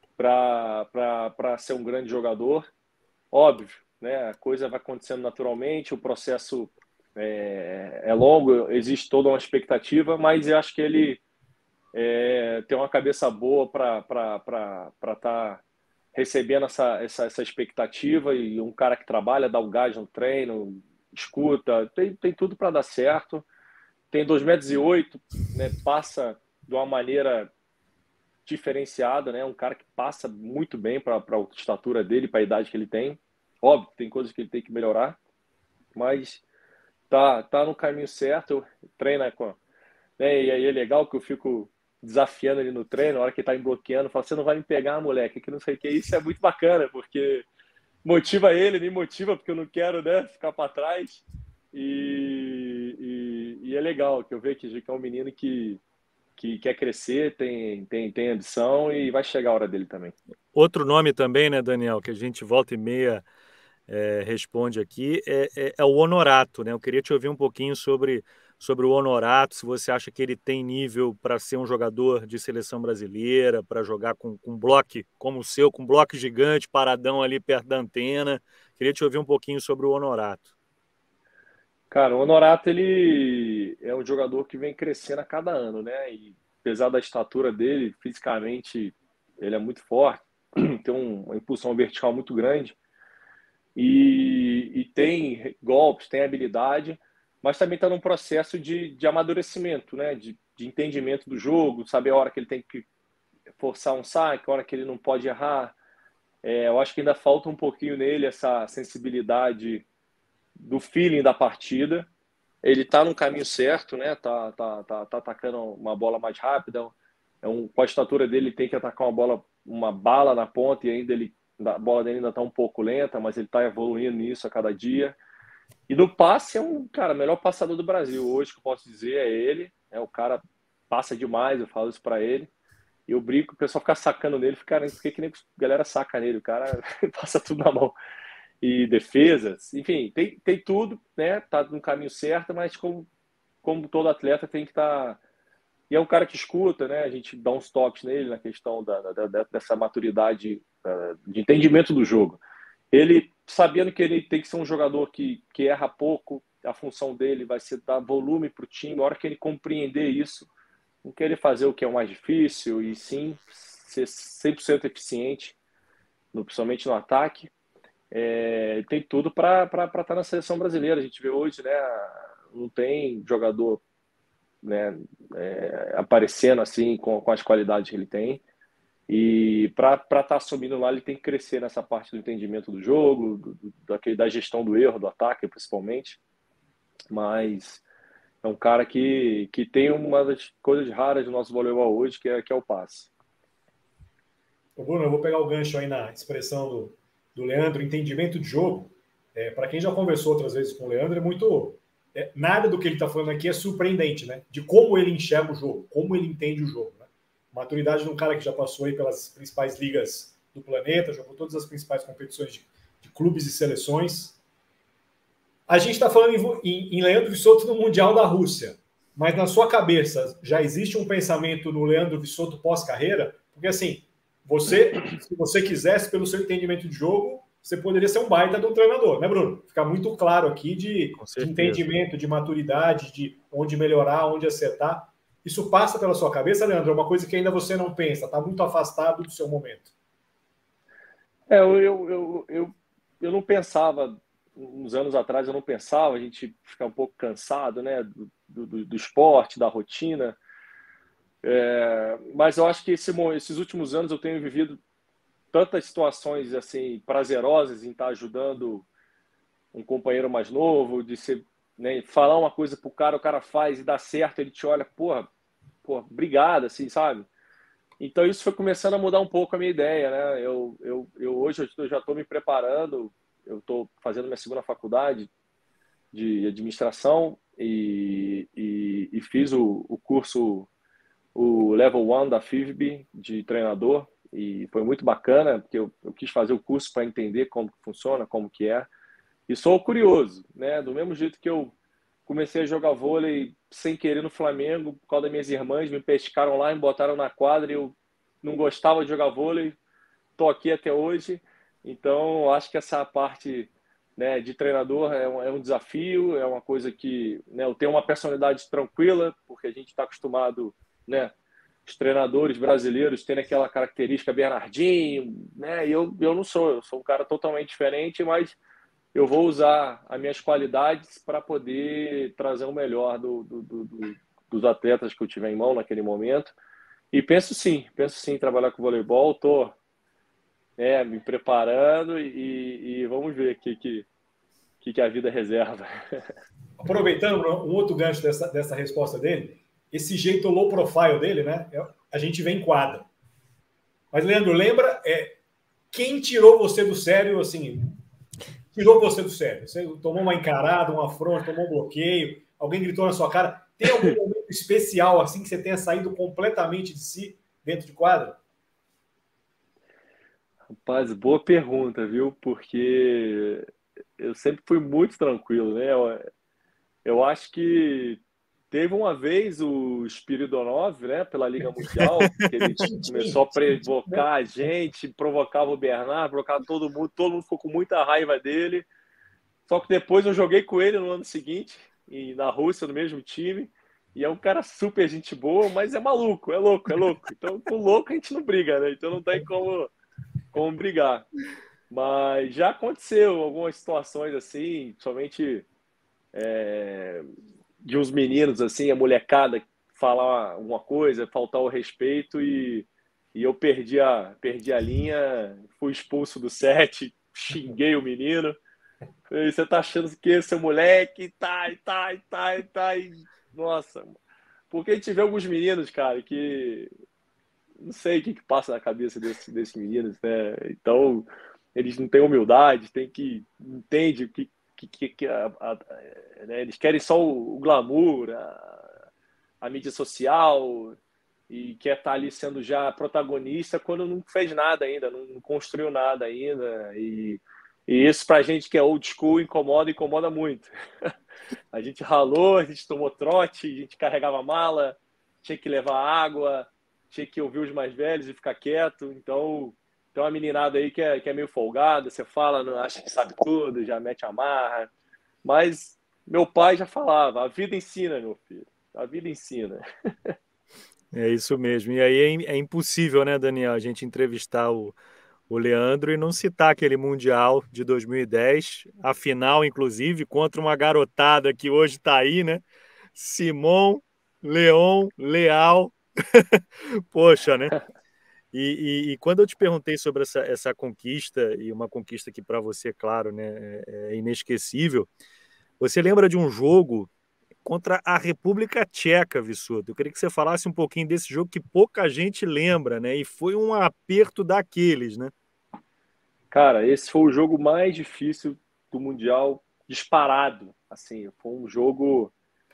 para ser um grande jogador. Óbvio, né? A coisa vai acontecendo naturalmente, o processo é, é longo, existe toda uma expectativa, mas eu acho que ele é, tem uma cabeça boa para estar tá recebendo essa, essa, essa expectativa, e um cara que trabalha, dá o gás no treino, escuta, tem, tem tudo para dar certo. Tem dois metros e oito, né, passa de uma maneira diferenciada, né, um cara que passa muito bem para a estatura dele, para a idade que ele tem. Óbvio, tem coisas que ele tem que melhorar, mas tá, tá no caminho certo, treina com... Né, e aí é legal que eu fico desafiando ele no treino, na hora que ele tá me bloqueando, falo, você não vai me pegar, moleque, que não sei o que. Isso é muito bacana, porque motiva ele, me motiva, porque eu não quero, né, ficar para trás. E, e, e é legal que eu vejo que é um menino que, que quer crescer, tem, tem, tem ambição e vai chegar a hora dele também. Outro nome também, né, Daniel, que a gente volta e meia é, responde aqui, é, é, é o Honorato, né? Eu queria te ouvir um pouquinho sobre, sobre o Honorato, se você acha que ele tem nível para ser um jogador de seleção brasileira, para jogar com, com bloco como o seu, com bloco gigante, paradão ali perto da antena. Queria te ouvir um pouquinho sobre o Honorato. Cara, o Honorato, ele é um jogador que vem crescendo a cada ano, né? E apesar da estatura dele, fisicamente, ele é muito forte, tem uma impulsão vertical muito grande e, e tem golpes, tem habilidade, mas também está num processo de, de amadurecimento, né? De, de entendimento do jogo, saber a hora que ele tem que forçar um saque, a hora que ele não pode errar. É, eu acho que ainda falta um pouquinho nele essa sensibilidade do feeling da partida. Ele tá no caminho certo, né? Tá, tá, tá, tá atacando uma bola mais rápida. É um, com a estatura dele, ele tem que atacar uma bola, uma bala na ponta, e ainda ele, a bola dele ainda tá um pouco lenta, mas ele tá evoluindo nisso a cada dia. E no passe é um, cara, melhor passador do Brasil hoje, que eu posso dizer, é ele. É o cara passa demais, eu falo isso para ele. E eu brinco, o pessoal fica sacando nele, fica, fica que nem a galera saca nele, o cara passa tudo na mão. E defesas, enfim, tem, tem tudo, né? Tá no caminho certo, mas como, como todo atleta tem que estar... Tá... E é um cara que escuta, né? A gente dá uns toques nele na questão da, da, dessa maturidade, de entendimento do jogo. Ele, sabendo que ele tem que ser um jogador que, que erra pouco, a função dele vai ser dar volume para o time, a hora que ele compreender isso, não querer fazer o que é o mais difícil, e sim ser cem por cento eficiente, no, principalmente no ataque. É, tem tudo para estar na seleção brasileira. A gente vê hoje, né, não tem jogador, né, é, aparecendo assim com, com as qualidades que ele tem, e para estar tá assumindo lá, ele tem que crescer nessa parte do entendimento do jogo, do, do, daquele, da gestão do erro, do ataque principalmente. Mas é um cara que, que tem uma das coisas raras do nosso voleibol hoje, que é, que é o passe. Ô Bruno, eu vou pegar o gancho aí na expressão do do Leandro, entendimento de jogo. É, para quem já conversou outras vezes com o Leandro, é muito... É, nada do que ele está falando aqui é surpreendente, né? De como ele enxerga o jogo, como ele entende o jogo. Né? Maturidade de um cara que já passou aí pelas principais ligas do planeta, jogou todas as principais competições de, de clubes e seleções. A gente está falando em, em, em Leandro Vissoto no Mundial da Rússia, mas na sua cabeça já existe um pensamento no Leandro Vissoto pós-carreira? Porque assim, Você, se você quisesse, pelo seu entendimento de jogo, você poderia ser um baita de um treinador, né, Bruno? Ficar muito claro aqui de, de entendimento, de maturidade, de onde melhorar, onde acertar. Isso passa pela sua cabeça, Leandro? É uma coisa que ainda você não pensa, está muito afastado do seu momento. É, eu, eu, eu, eu, eu não pensava, uns anos atrás eu não pensava, a gente fica um pouco cansado, né, do, do, do esporte, da rotina. É, mas eu acho que esse, esses últimos anos eu tenho vivido tantas situações assim prazerosas em estar ajudando um companheiro mais novo, de ser, né, falar uma coisa pro cara, o cara faz e dá certo, ele te olha, porra, porra, obrigado, assim, sabe? Então isso foi começando a mudar um pouco a minha ideia, né? Eu, eu, eu hoje eu já estou me preparando, eu estou fazendo minha segunda faculdade de administração e, e, e fiz o, o curso, o Level um da F I V B de treinador, e foi muito bacana, porque eu, eu quis fazer o curso para entender como que funciona, como que é. E sou curioso, né? Do mesmo jeito que eu comecei a jogar vôlei sem querer no Flamengo, por causa das minhas irmãs, me pescaram lá, me botaram na quadra e eu não gostava de jogar vôlei, tô aqui até hoje. Então, acho que essa parte, né, de treinador é um, é um desafio, é uma coisa que, né, eu tenho uma personalidade tranquila, porque a gente está acostumado, né, os treinadores brasileiros têm aquela característica Bernardinho, né? E eu, eu não sou, eu sou um cara totalmente diferente, mas eu vou usar as minhas qualidades para poder trazer o melhor do, do, do, do, dos atletas que eu tiver em mão naquele momento. E penso sim, penso sim em trabalhar com voleibol. Estou é, me preparando e, e vamos ver o que, que, que a vida reserva. Aproveitando um outro gancho dessa, dessa resposta dele, esse jeito low profile dele, né? A gente vê em quadra. Mas, Leandro, lembra é, quem tirou você do sério, assim, tirou você do sério? Você tomou uma encarada, um afronto, tomou um bloqueio, alguém gritou na sua cara. Tem algum momento especial, assim, que você tenha saído completamente de si dentro de quadra? Rapaz, boa pergunta, viu? Porque eu sempre fui muito tranquilo, né? Eu, eu acho que teve uma vez o Spiridonov, né, pela Liga Mundial, que ele começou a provocar a gente, provocava o Bernard, provocava todo mundo, todo mundo ficou com muita raiva dele. Só que depois eu joguei com ele no ano seguinte, e na Rússia, no mesmo time, e é um cara super gente boa, mas é maluco, é louco, é louco. Então, com louco a gente não briga, né? Então não tem como, como brigar. Mas já aconteceu algumas situações assim, somente é, de uns meninos assim, a molecada falar alguma coisa, faltar o respeito e, e eu perdi a, perdi a linha, fui expulso do set, xinguei o menino. E você tá achando que seu moleque tá, e tá, e tá, e tá, e... Nossa, porque a gente vê alguns meninos, cara, que não sei o que, que passa na cabeça desse, desses meninos, né? Então, eles não têm humildade, tem que entende que que, que, que a, a, né? Eles querem só o, o glamour, a, a mídia social e quer estar ali sendo já protagonista quando não fez nada ainda, não construiu nada ainda e, e isso pra gente que é old school incomoda, incomoda muito. A gente ralou, a gente tomou trote, a gente carregava mala, tinha que levar água, tinha que ouvir os mais velhos e ficar quieto. Então, tem uma meninada aí que é, que é meio folgada, você fala, não acha que sabe tudo, já mete a marra. Mas meu pai já falava, a vida ensina, meu filho, a vida ensina. É isso mesmo. E aí é, é impossível, né, Daniel, a gente entrevistar o, o Leandro e não citar aquele Mundial de dois mil e dez, a final, inclusive, contra uma garotada que hoje está aí, né? Simon, Leon, Leal. Poxa, né? E, e, e quando eu te perguntei sobre essa, essa conquista, e uma conquista que para você, claro, né, é inesquecível, você lembra de um jogo contra a República Tcheca, Vissuto? Eu queria que você falasse um pouquinho desse jogo que pouca gente lembra, né? E foi um aperto daqueles, né? Cara, esse foi o jogo mais difícil do Mundial disparado. Assim, foi um jogo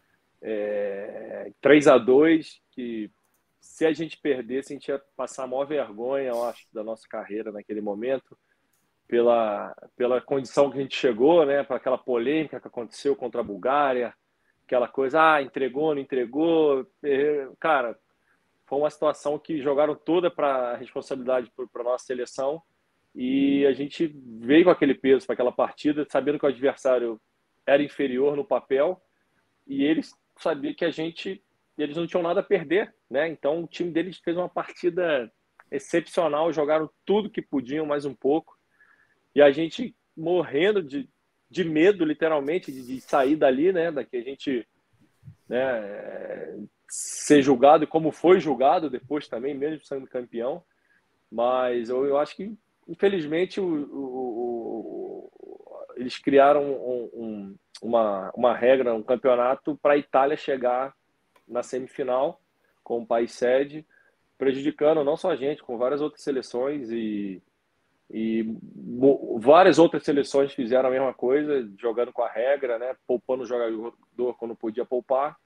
é, três a dois que se a gente perdesse, a gente ia passar a maior vergonha, eu acho, da nossa carreira naquele momento, pela, pela condição que a gente chegou, né? Para aquela polêmica que aconteceu contra a Bulgária, aquela coisa, ah, entregou, não entregou. Cara, foi uma situação que jogaram toda para a responsabilidade para a nossa seleção e a gente veio com aquele peso para aquela partida, sabendo que o adversário era inferior no papel e eles sabiam que a gente eles não tinham nada a perder, né? Então o time deles fez uma partida excepcional, jogaram tudo que podiam, mais um pouco, e a gente morrendo de, de medo, literalmente, de, de sair dali, né? Daqui a gente, né, ser julgado, e como foi julgado depois também, mesmo sendo campeão. Mas eu, eu acho que, infelizmente, o, o, o, eles criaram um, um, uma, uma regra, um campeonato para a Itália chegar na semifinal como país sede, prejudicando não só a gente, com várias outras seleções, e, e várias outras seleções fizeram a mesma coisa, jogando com a regra, né, poupando o jogador quando podia poupar.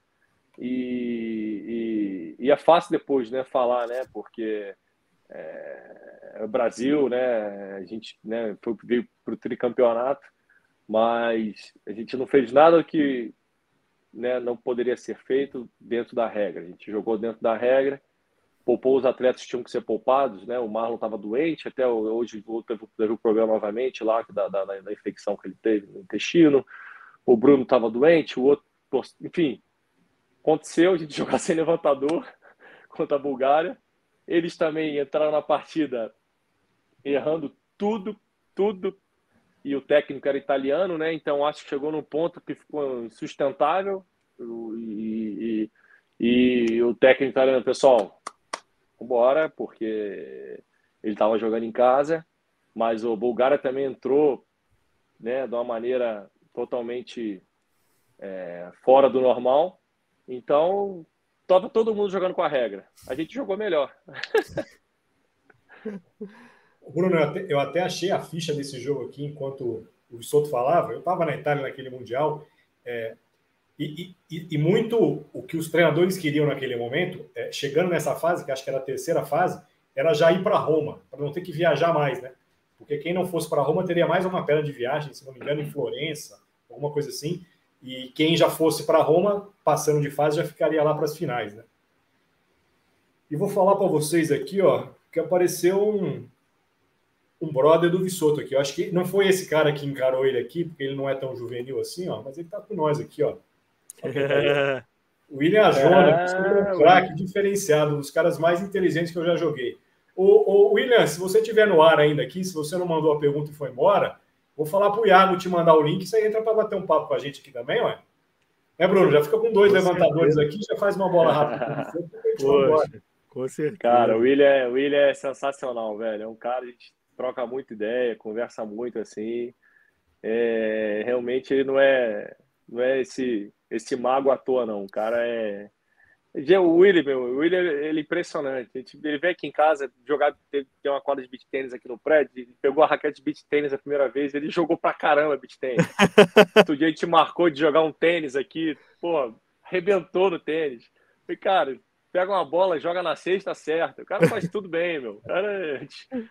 E, e, e é fácil depois, né, falar, né, porque é, o Brasil, né, a gente, né, foi, veio para o tricampeonato, mas a gente não fez nada que, né, não poderia ser feito dentro da regra. A gente jogou dentro da regra, poupou os atletas que tinham que ser poupados, né? O Marlon estava doente, até hoje teve, teve o problema novamente lá da, da, da infecção que ele teve no intestino. O Bruno estava doente, o outro, enfim, aconteceu, a gente jogar sem levantador contra a Bulgária. Eles também entraram na partida errando tudo, tudo, e o técnico era italiano, né? Então acho que chegou num ponto que ficou insustentável, e, e, e o técnico italiano, pessoal, vambora, porque ele estava jogando em casa, mas o Bulgária também entrou, né, de uma maneira totalmente é, fora do normal. Então estava todo mundo jogando com a regra. A gente jogou melhor. Bruno, eu até, eu até achei a ficha desse jogo aqui enquanto o Soto falava. Eu estava na Itália naquele Mundial, é, e, e, e muito o que os treinadores queriam naquele momento, é, chegando nessa fase, que acho que era a terceira fase, era já ir para Roma, para não ter que viajar mais, né? Porque quem não fosse para Roma teria mais uma perna de viagem, se não me engano, em Florença, alguma coisa assim. E quem já fosse para Roma, passando de fase, já ficaria lá para as finais, né? E vou falar para vocês aqui, ó, que apareceu um, um brother do Vissoto aqui. Eu acho que não foi esse cara que encarou ele aqui, porque ele não é tão juvenil assim, ó, mas ele tá com nós aqui, ó. Tá o William Jonas, ah, um craque diferenciado, um dos caras mais inteligentes que eu já joguei. Ô, ô, William, se você estiver no ar ainda aqui, se você não mandou a pergunta e foi embora, vou falar pro Iago te mandar o link, você entra para bater um papo com a gente aqui também, ué. É, Bruno, já fica com dois com levantadores certeza. Aqui, já faz uma bola rápida. Poxa, com certeza. Cara, o William, o William é sensacional, velho. É um cara, a gente troca muita ideia, conversa muito, assim. É, realmente ele não é, não é esse, esse mago à toa, não. O cara é... O William, meu, o William, ele é impressionante. Ele veio aqui em casa jogar, tem uma quadra de beach tênis aqui no prédio, ele pegou a raquete de beach tênis a primeira vez, ele jogou pra caramba beach tênis. Outro dia a gente marcou de jogar um tênis aqui, pô, arrebentou no tênis. Falei, cara, pega uma bola, joga na cesta, certa. O cara faz tudo bem, meu. O cara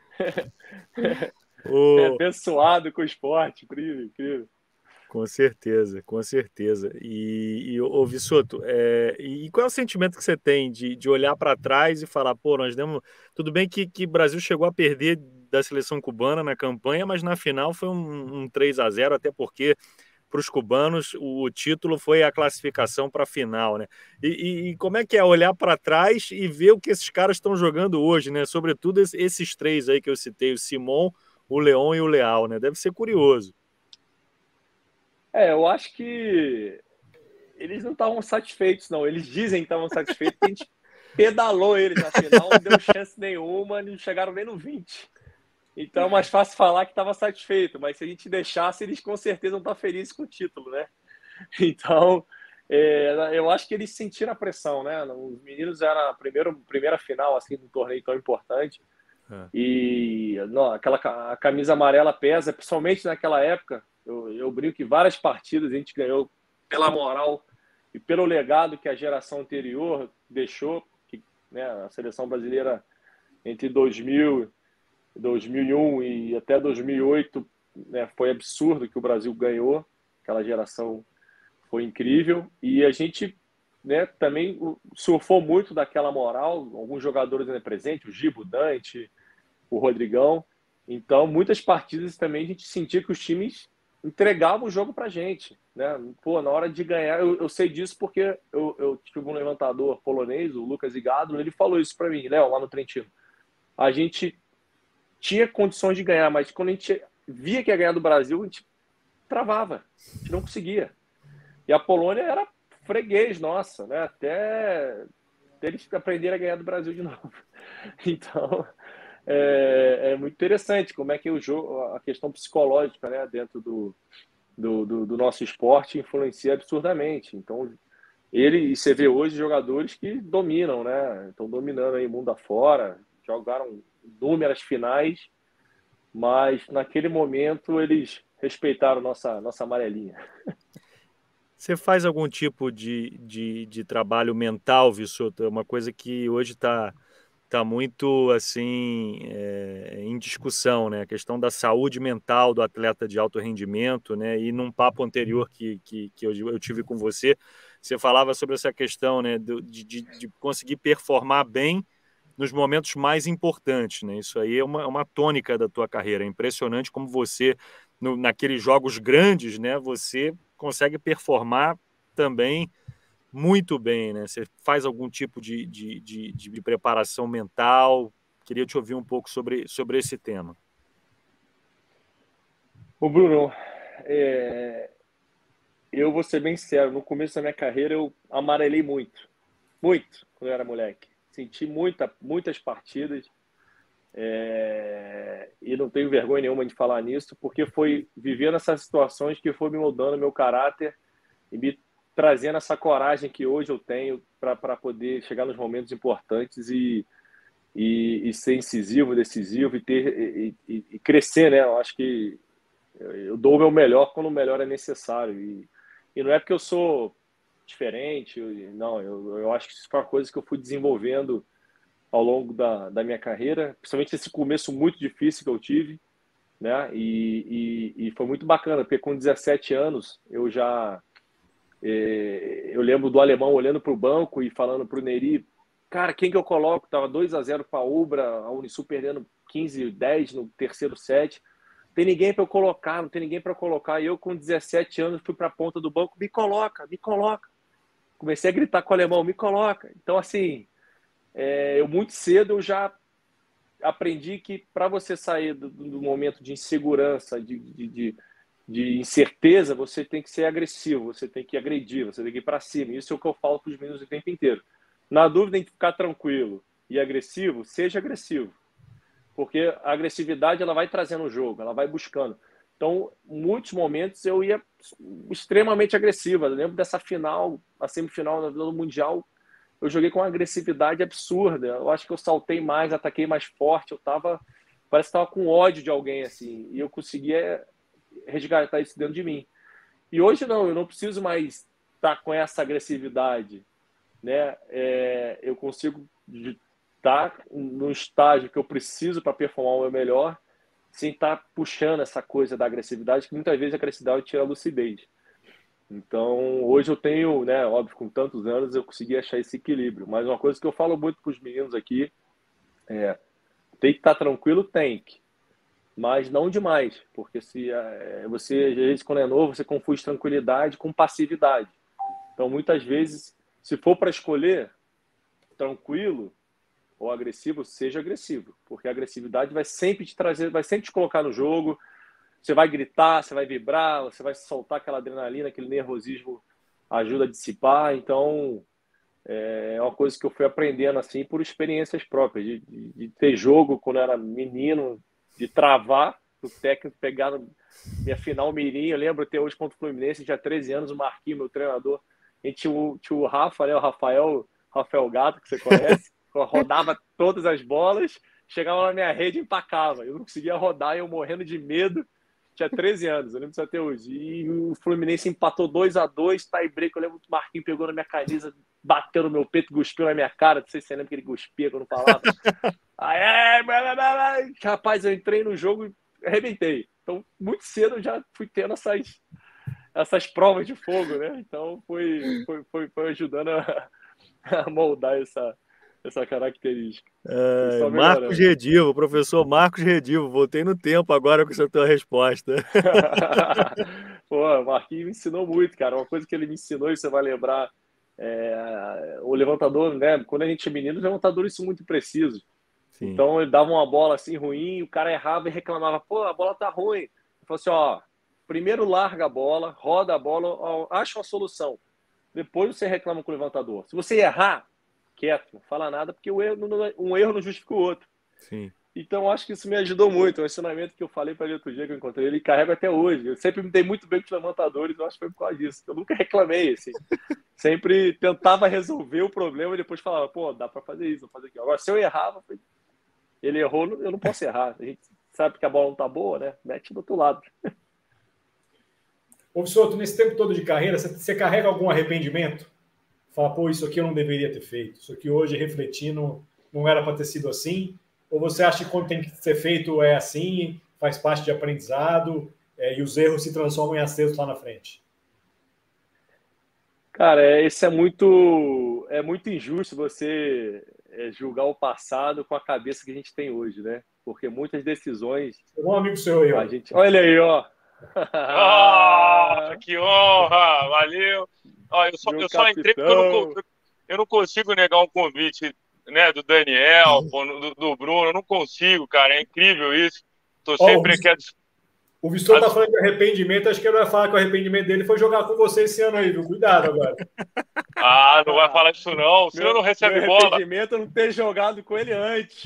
é, é abençoado com o esporte, incrível, incrível. Com certeza, com certeza. E, e ô Vissoto, é, e qual é o sentimento que você tem de, de olhar para trás e falar, pô, nós demos... Tudo bem que o Brasil chegou a perder da seleção cubana na campanha, mas na final foi um, um três a zero, até porque para os cubanos o título foi a classificação para a final, né? E, e, e como é que é olhar para trás e ver o que esses caras estão jogando hoje, né? Sobretudo esses três aí que eu citei, o Simon, o Leon e o Leal, né? Deve ser curioso. É, eu acho que eles não estavam satisfeitos, não. Eles dizem que estavam satisfeitos, porque a gente pedalou eles na final, não deu chance nenhuma, não chegaram nem no vinte. Então é mais fácil falar que estava satisfeito, mas se a gente deixasse, eles com certeza não estão felizes com o título, né? Então, é, eu acho que eles sentiram a pressão, né? Os meninos eram a primeira, primeira final, assim, num torneio tão importante. É. E não, aquela, a camisa amarela pesa, principalmente naquela época. Eu, eu brinco que várias partidas a gente ganhou pela moral e pelo legado que a geração anterior deixou, que, né, a seleção brasileira entre dois mil, dois mil e um e até dois mil e oito, né, foi absurdo que o Brasil ganhou. Aquela geração foi incrível e a gente, né, também surfou muito daquela moral. Alguns jogadores ainda presentes, o Gibo, o Dante, o Rodrigão. Então, muitas partidas também a gente sentia que os times entregava o jogo pra gente, né? Pô, na hora de ganhar, eu, eu sei disso porque eu, eu tive um levantador polonês, o Lucas Igado, ele falou isso para mim, Léo, lá no Trentino. A gente tinha condições de ganhar, mas quando a gente via que ia ganhar do Brasil, a gente travava, a gente não conseguia. E a Polônia era freguês, nossa, né? Até, até eles aprenderem a ganhar do Brasil de novo. Então, é, é muito interessante como é que o jogo, a questão psicológica, né, dentro do, do, do, do nosso esporte influencia absurdamente. Então, ele e você vê hoje jogadores que dominam, né? Estão dominando aí mundo afora, jogaram inúmeras finais, mas naquele momento eles respeitaram nossa, nossa amarelinha. Você faz algum tipo de, de, de trabalho mental, Vissoto? É uma coisa que hoje está tá muito assim é, em discussão, né? A questão da saúde mental do atleta de alto rendimento, né? E num papo anterior que, que, que eu, eu tive com você, você falava sobre essa questão, né? De, de, de conseguir performar bem nos momentos mais importantes, né? Isso aí é uma, uma tônica da tua carreira. É impressionante como você, no, naqueles jogos grandes, né? Você consegue performar também muito bem, né? Você faz algum tipo de, de, de, de preparação mental? Queria te ouvir um pouco sobre, sobre esse tema. Ô Bruno, é... eu vou ser bem sincero, no começo da minha carreira eu amarelei muito, muito, quando eu era moleque. Senti muita, muitas partidas, é... e não tenho vergonha nenhuma de falar nisso, porque foi vivendo essas situações que foi me moldando meu caráter e me trazendo essa coragem que hoje eu tenho para poder chegar nos momentos importantes e, e, e ser incisivo, decisivo e, ter, e, e, e crescer, né? Eu acho que eu dou o meu melhor quando o melhor é necessário. E, e não é porque eu sou diferente, não. Eu, eu acho que isso foi uma coisa que eu fui desenvolvendo ao longo da, da minha carreira, principalmente esse começo muito difícil que eu tive, né? E, e, e foi muito bacana, porque com dezessete anos eu já... Eu lembro do alemão olhando para o banco e falando para o Neri, cara, quem que eu coloco? Tava dois a zero para a Ubra, a Unisul perdendo quinze a dez no terceiro set. Tem ninguém para eu colocar, não tem ninguém para colocar. E eu, com dezessete anos, fui para a ponta do banco, me coloca, me coloca. Comecei a gritar com o alemão, me coloca. Então, assim, é, eu muito cedo eu já aprendi que para você sair do, do momento de insegurança, de, de, de de incerteza, você tem que ser agressivo, você tem que agredir, você tem que ir para cima. Isso é o que eu falo para os meninos o tempo inteiro. Na dúvida em ficar tranquilo e agressivo, seja agressivo. Porque a agressividade ela vai trazendo o jogo, ela vai buscando. Então, em muitos momentos eu ia extremamente agressivo. Eu lembro dessa final, a semifinal do Mundial, eu joguei com uma agressividade absurda. Eu acho que eu saltei mais, ataquei mais forte, eu tava, parece que estava com ódio de alguém assim, e eu conseguia resgatar isso dentro de mim. E hoje não, eu não preciso mais estar com essa agressividade, né? É, eu consigo estar no estágio que eu preciso para performar o meu melhor, sem estar puxando essa coisa da agressividade, que muitas vezes a agressividade tira a lucidez. Então, hoje eu tenho, né, óbvio, com tantos anos, eu consegui achar esse equilíbrio. Mas uma coisa que eu falo muito para os meninos aqui é: tem que estar tranquilo, tem que. Mas não demais, porque se é, você, às vezes, quando é novo, você confunde tranquilidade com passividade. Então, muitas vezes, se for para escolher tranquilo ou agressivo, seja agressivo, porque a agressividade vai sempre te trazer, vai sempre te colocar no jogo. Você vai gritar, você vai vibrar, você vai soltar aquela adrenalina, aquele nervosismo ajuda a dissipar. Então, é uma coisa que eu fui aprendendo assim por experiências próprias, de, de, de ter jogo quando eu era menino, de travar, o técnico pegar minha final mirim. Eu lembro até hoje contra o Fluminense, tinha treze anos, o Marquinhos, meu treinador, a gente tinha o, tinha o Rafa, né, o Rafael, Rafael Gato, que você conhece, rodava todas as bolas, chegava na minha rede e empacava. Eu não conseguia rodar, eu morrendo de medo. Tinha treze anos, eu lembro disso até hoje. E o Fluminense empatou dois a dois, tie break. Eu lembro que o Marquinhos pegou na minha camisa, bateu no meu peito, cuspiu na minha cara. Não sei se você lembra que ele cuspia quando falava. Aí, blá, blá, blá. Rapaz, eu entrei no jogo e arrebentei. Então, muito cedo eu já fui tendo essas, essas provas de fogo, né? Então, foi, foi, foi, foi ajudando a, a moldar essa, essa característica. É, Marcos Redivo, professor Marcos Redivo, voltei no tempo agora com essa tua resposta. Pô, o Marquinhos me ensinou muito, cara. Uma coisa que ele me ensinou, e você vai lembrar, é, o levantador, né? Quando a gente é menino, os levantadores são muito precisos. Sim. Então ele dava uma bola assim ruim, o cara errava e reclamava, pô, a bola tá ruim. Ele falou assim, ó, primeiro larga a bola, roda a bola, ó, acha uma solução. Depois você reclama com o levantador. Se você errar, quieto, não fala nada, porque um erro não, um erro não justifica o outro. Sim. Então, acho que isso me ajudou muito. É um ensinamento que eu falei para ele outro dia que eu encontrei ele e carrego até hoje. Eu sempre me dei muito bem com os levantadores, eu acho que foi por causa disso. Eu nunca reclamei, assim. Sempre tentava resolver o problema e depois falava, pô, dá para fazer isso, vou fazer aquilo. Agora, se eu errava, ele errou, eu não posso errar. A gente sabe que a bola não tá boa, né? Mete do outro lado. Ô, Vissoto, nesse tempo todo de carreira, você carrega algum arrependimento? Fala, pô, isso aqui eu não deveria ter feito. Isso aqui hoje, refletindo, não era para ter sido assim? Ou você acha que quando tem que ser feito é assim, faz parte de aprendizado, é, e os erros se transformam em acertos lá na frente? Cara, esse é muito, é muito injusto você julgar o passado com a cabeça que a gente tem hoje, né? Porque muitas decisões... É um amigo seu aí, ó. A gente... Olha aí, ó. Oh, que honra! Valeu! Oh, eu só, eu só entrei porque eu não, eu não consigo negar um convite, né, do Daniel, do, do Bruno, eu não consigo, cara, é incrível isso. Tô sempre aqui. O Vissoto tá falando de arrependimento, acho que ele vai falar que o arrependimento dele foi jogar com você esse ano aí, viu? Cuidado agora. Ah, não vai falar isso não, o senhor não recebe bola. O arrependimento é não ter jogado com ele antes.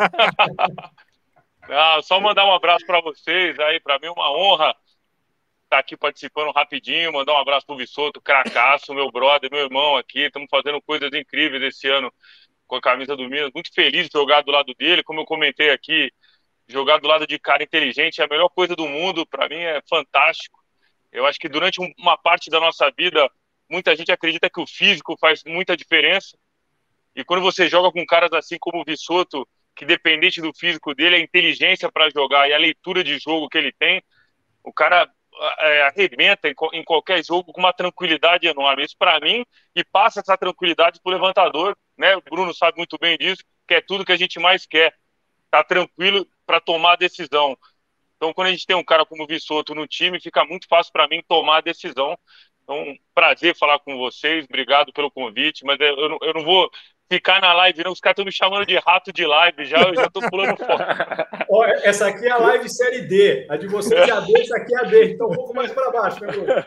Ah, só mandar um abraço para vocês aí, para mim é uma honra estar aqui participando rapidinho, mandar um abraço pro Vissoto, cracaço, meu brother, meu irmão aqui, estamos fazendo coisas incríveis esse ano com a camisa do Minas, muito feliz de jogar do lado dele, como eu comentei aqui, jogar do lado de cara inteligente é a melhor coisa do mundo, para mim é fantástico. Eu acho que durante uma parte da nossa vida, muita gente acredita que o físico faz muita diferença, e quando você joga com caras assim como o Vissoto, que dependente do físico dele, a inteligência para jogar e a leitura de jogo que ele tem, o cara é, arrebenta em, em qualquer jogo com uma tranquilidade enorme. Isso para mim, e passa essa tranquilidade pro levantador, né? O Bruno sabe muito bem disso, que é tudo que a gente mais quer, tá tranquilo para tomar a decisão. Então, quando a gente tem um cara como o Vissoto no time, fica muito fácil para mim tomar a decisão. Então, prazer falar com vocês, obrigado pelo convite, mas eu não, eu não vou ficar na live, não. Os caras estão me chamando de rato de live já, eu já estou pulando fora. Oh, essa aqui é a live série D, a de vocês é a D, essa aqui é a D, então um pouco mais para baixo, né, Bruno?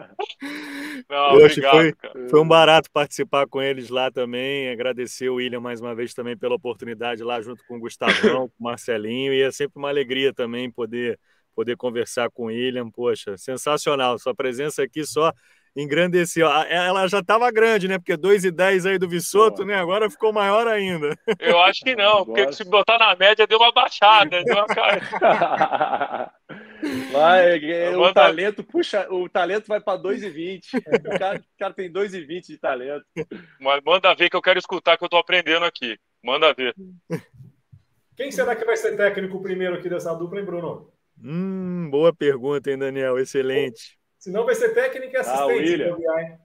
Não, obrigado, foi, cara. Foi um barato participar com eles lá também, agradecer o William mais uma vez também pela oportunidade lá junto com o Gustavão, com o Marcelinho, e é sempre uma alegria também poder, poder conversar com o William, poxa, sensacional, sua presença aqui só engrandeceu. Ela já estava grande, né? Porque dois e dez aí do Vissoto, Pô. né? Agora ficou maior ainda. Eu acho que não, porque se botar na média deu uma baixada, deu uma cara. Vai, o manda... talento puxa, o talento vai para dois e vinte. O cara, o cara tem dois e vinte de talento. Mas manda ver que eu quero escutar que eu tô aprendendo aqui. Manda ver. Quem será que vai ser técnico primeiro aqui dessa dupla, hein, Bruno? Hum, boa pergunta, hein, Daniel? Excelente. Se não vai ser técnico e assistente. Ah, William.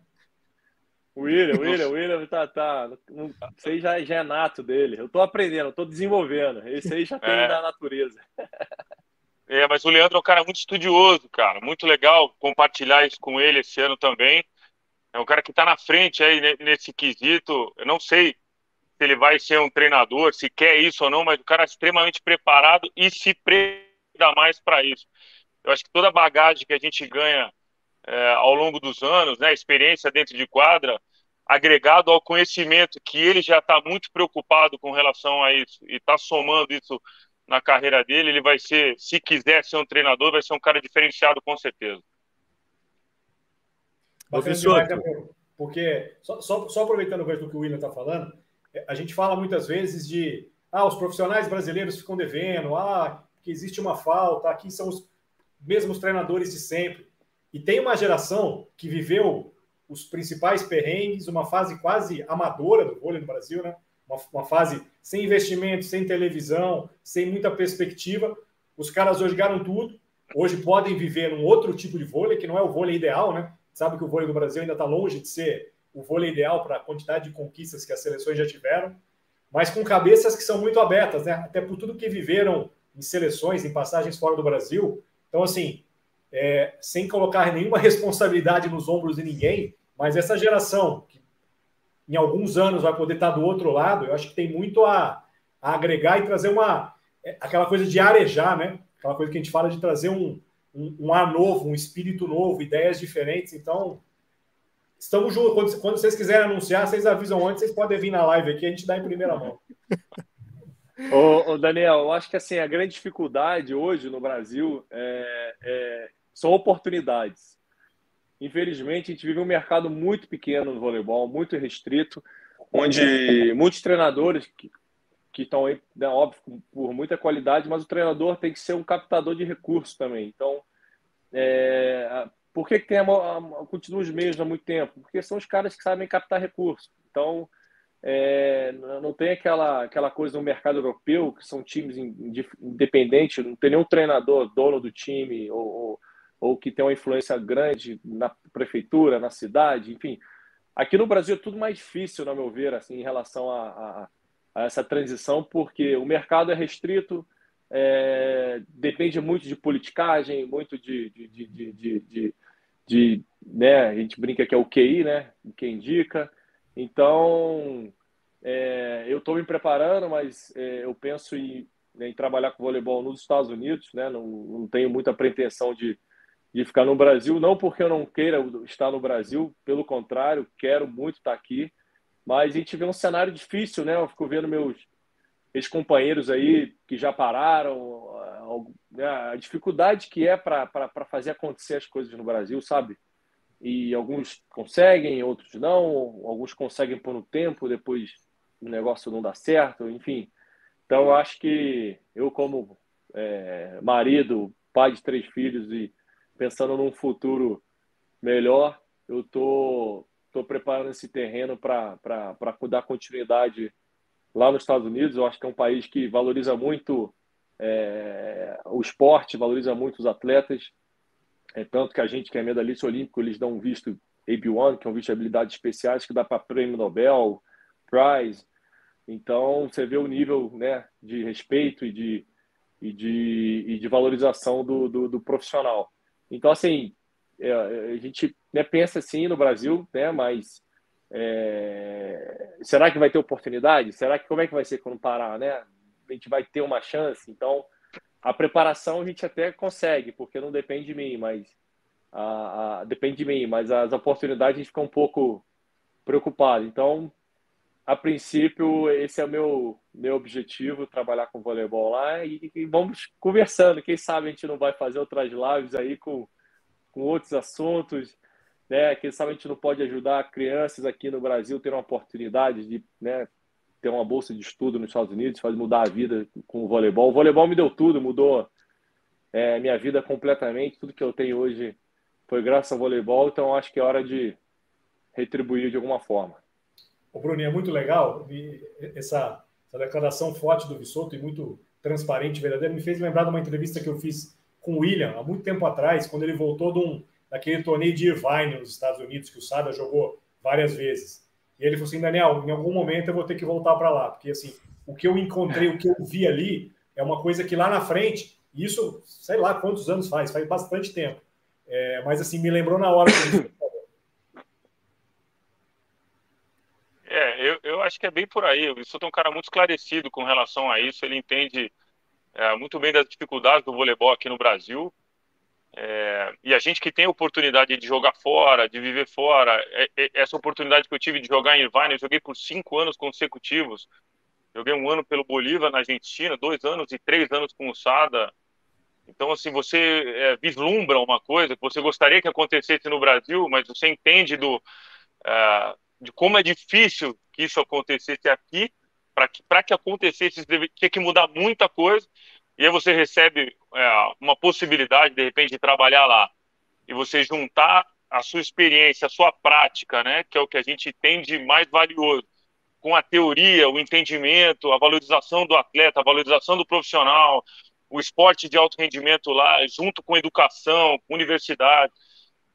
William, William, William tá, tá. Isso aí já, já é nato dele. Eu tô aprendendo, eu tô desenvolvendo. Esse aí já tem é. da natureza. É, mas o Leandro é um cara muito estudioso, cara. Muito legal compartilhar isso com ele esse ano também. É um cara que tá na frente aí nesse quesito. Eu não sei se ele vai ser um treinador, se quer isso ou não, mas o cara é extremamente preparado e se prepara mais para isso. Eu acho que toda a bagagem que a gente ganha É, ao longo dos anos, né, experiência dentro de quadra, agregado ao conhecimento que ele já está muito preocupado com relação a isso e está somando isso na carreira dele, ele vai ser, se quiser ser um treinador, vai ser um cara diferenciado com certeza. Bacana demais, né, porque, só, só, só aproveitando o que o William está falando, a gente fala muitas vezes de ah, os profissionais brasileiros ficam devendo, ah, que existe uma falta, aqui são os mesmos treinadores de sempre. E tem uma geração que viveu os principais perrengues, uma fase quase amadora do vôlei no Brasil, né? Uma, uma fase sem investimento, sem televisão, sem muita perspectiva. Os caras hoje ganham tudo. Hoje podem viver num outro tipo de vôlei, que não é o vôlei ideal, né? Sabe que o vôlei no Brasil ainda está longe de ser o vôlei ideal para a quantidade de conquistas que as seleções já tiveram. mas com cabeças que são muito abertas, né? Até por tudo que viveram em seleções, em passagens fora do Brasil. Então, assim, é, sem colocar nenhuma responsabilidade nos ombros de ninguém, mas essa geração, que em alguns anos vai poder estar do outro lado, eu acho que tem muito a, a agregar e trazer uma... aquela coisa de arejar, né? Aquela coisa que a gente fala de trazer um, um, um ar novo, um espírito novo, ideias diferentes. Então, estamos juntos. Quando, quando vocês quiserem anunciar, vocês avisam antes, vocês podem vir na live aqui, a gente dá em primeira mão. Ô, ô Daniel, eu acho que assim, a grande dificuldade hoje no Brasil é, é, são oportunidades. Infelizmente, a gente vive um mercado muito pequeno no voleibol, muito restrito, onde muitos treinadores que, que estão aí, né, óbvio, por muita qualidade, mas o treinador tem que ser um captador de recursos também. Então, é, por que, que tem a, a, continua os meios há muito tempo? Porque são os caras que sabem captar recursos. Então, é, não tem aquela, aquela coisa no mercado europeu, que são times independentes, não tem nenhum treinador dono do time, ou, ou, ou que tem uma influência grande na prefeitura, na cidade, enfim. Aqui no Brasil é tudo mais difícil, no meu ver, assim, em relação a, a, a essa transição, porque o mercado é restrito, é, depende muito de politicagem, muito de, de, de, de, de, de, de né, a gente brinca que é o Q I, né, o que indica. Então, é, eu estou me preparando, mas é, eu penso em, né, em trabalhar com voleibol nos Estados Unidos, né, não, não tenho muita pretensão de, de ficar no Brasil, não porque eu não queira estar no Brasil, pelo contrário, quero muito estar aqui, mas a gente vê um cenário difícil, né, eu fico vendo meus ex-companheiros aí que já pararam, a, a dificuldade que é para fazer acontecer as coisas no Brasil, sabe? E alguns conseguem, outros não, alguns conseguem por um tempo, depois o negócio não dá certo, enfim. Então, eu acho que eu, como é, marido, pai de três filhos e pensando num futuro melhor, eu tô, tô preparando esse terreno para dar continuidade lá nos Estados Unidos. Eu acho que é um país que valoriza muito é, o esporte, valoriza muito os atletas. É tanto que a gente que é medalhista olímpico, eles dão um visto A B um, que é um visto de habilidades especiais, que dá para prêmio Nobel, Prize. Então, você vê o nível, né, de respeito e de, e de, e de valorização do, do, do profissional. Então, assim, é, a gente, né, pensa assim no Brasil, né, mas é, será que vai ter oportunidade? Será que como é que vai ser quando parar, né? A gente vai ter uma chance? Então, a preparação a gente até consegue, porque não depende de mim, mas a, a, depende de mim, mas as oportunidades a gente fica um pouco preocupado. Então, a princípio, esse é o meu, meu objetivo, trabalhar com voleibol lá e, e vamos conversando. Quem sabe a gente não vai fazer outras lives aí com, com outros assuntos, né? Quem sabe a gente não pode ajudar crianças aqui no Brasil a ter uma oportunidade de, né, ter uma bolsa de estudo nos Estados Unidos, faz mudar a vida com o voleibol. O voleibol me deu tudo, mudou é, minha vida completamente. Tudo que eu tenho hoje foi graças ao voleibol, então acho que é hora de retribuir de alguma forma. O Bruninho, é muito legal essa, essa declaração forte do Visotto e muito transparente, verdadeira, me fez lembrar de uma entrevista que eu fiz com o William há muito tempo atrás, quando ele voltou de um, daquele torneio de Irvine nos Estados Unidos, que o Sada jogou várias vezes. E ele falou assim, Daniel, em algum momento eu vou ter que voltar para lá, porque assim, o que eu encontrei, o que eu vi ali, é uma coisa que lá na frente, isso, sei lá quantos anos faz, faz bastante tempo. É, mas assim, me lembrou na hora que É, eu, eu acho que é bem por aí. O Visotto é um cara muito esclarecido com relação a isso. Ele entende é, muito bem das dificuldades do voleibol aqui no Brasil. É, e a gente que tem a oportunidade de jogar fora, de viver fora, é, é, essa oportunidade que eu tive de jogar em Irvine, eu joguei por cinco anos consecutivos. Joguei um ano pelo Bolívar na Argentina, dois anos e três anos com o Sada. Então, assim, você é, vislumbra uma coisa que você gostaria que acontecesse no Brasil, mas você entende do... É, de como é difícil que isso acontecesse aqui, para que, para que acontecesse, tinha que mudar muita coisa, e aí você recebe é, uma possibilidade, de repente, de trabalhar lá, e você juntar a sua experiência, a sua prática, né, que é o que a gente tem de mais valioso, com a teoria, o entendimento, a valorização do atleta, a valorização do profissional, o esporte de alto rendimento lá, junto com educação, com universidade.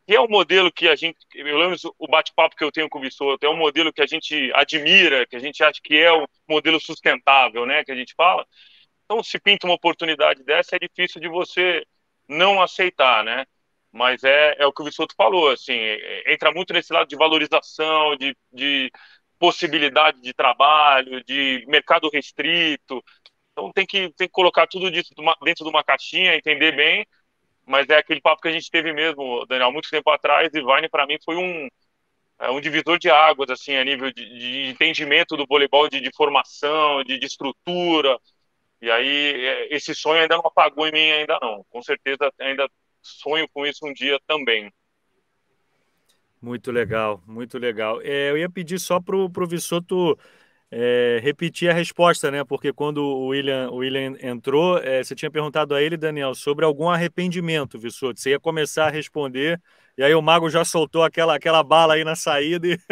que é um modelo que a gente, eu lembro o bate-papo que eu tenho com o Vissoto, é um modelo que a gente admira, que a gente acha que é um modelo sustentável, né, que a gente fala. Então, se pinta uma oportunidade dessa, é difícil de você não aceitar, né? Mas é, é o que o Vissoto falou, assim, é, entra muito nesse lado de valorização, de, de possibilidade de trabalho, de mercado restrito. Então, tem que, tem que colocar tudo isso dentro de uma caixinha, entender bem, mas é aquele papo que a gente teve mesmo, Daniel, muito tempo atrás, e Vine, para mim, foi um, é, um divisor de águas, assim, a nível de, de entendimento do voleibol, de, de formação, de, de estrutura. E aí, esse sonho ainda não apagou em mim, ainda não. Com certeza, ainda sonho com isso um dia também. Muito legal, muito legal. É, eu ia pedir só para o Vissoto é, repetir a resposta, né? Porque quando o William, o William entrou, é, você tinha perguntado a ele, Daniel, sobre algum arrependimento, Vissoto. Você ia começar a responder, e aí o Mago já soltou aquela, aquela bala aí na saída. E...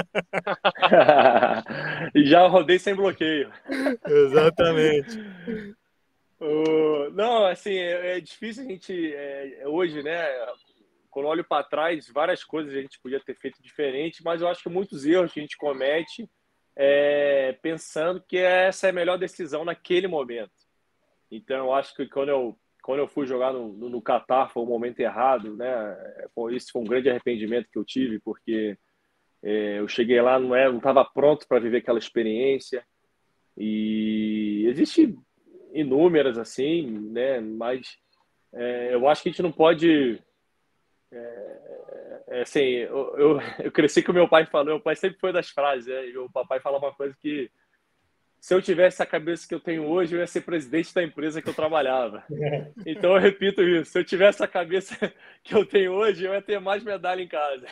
e já rodei sem bloqueio. Exatamente. Uh, não, assim, é, é difícil a gente, é, hoje, né, quando eu olho para trás, várias coisas a gente podia ter feito diferente, mas eu acho que muitos erros que a gente comete é, pensando que essa é a melhor decisão naquele momento. Então, eu acho que quando eu, quando eu fui jogar no, no, no Catar foi o momento errado, né? Isso foi um grande arrependimento que eu tive, porque é, eu cheguei lá, não é, não estava pronto para viver aquela experiência. E existe inúmeras assim, né? Mas é, eu acho que a gente não pode. É, é, assim, eu, eu, eu cresci com o meu pai falando, meu pai sempre foi das frases, né? E o papai falava uma coisa que se eu tivesse a cabeça que eu tenho hoje, eu ia ser presidente da empresa que eu trabalhava. Então eu repito isso, se eu tivesse a cabeça que eu tenho hoje, eu ia ter mais medalha em casa.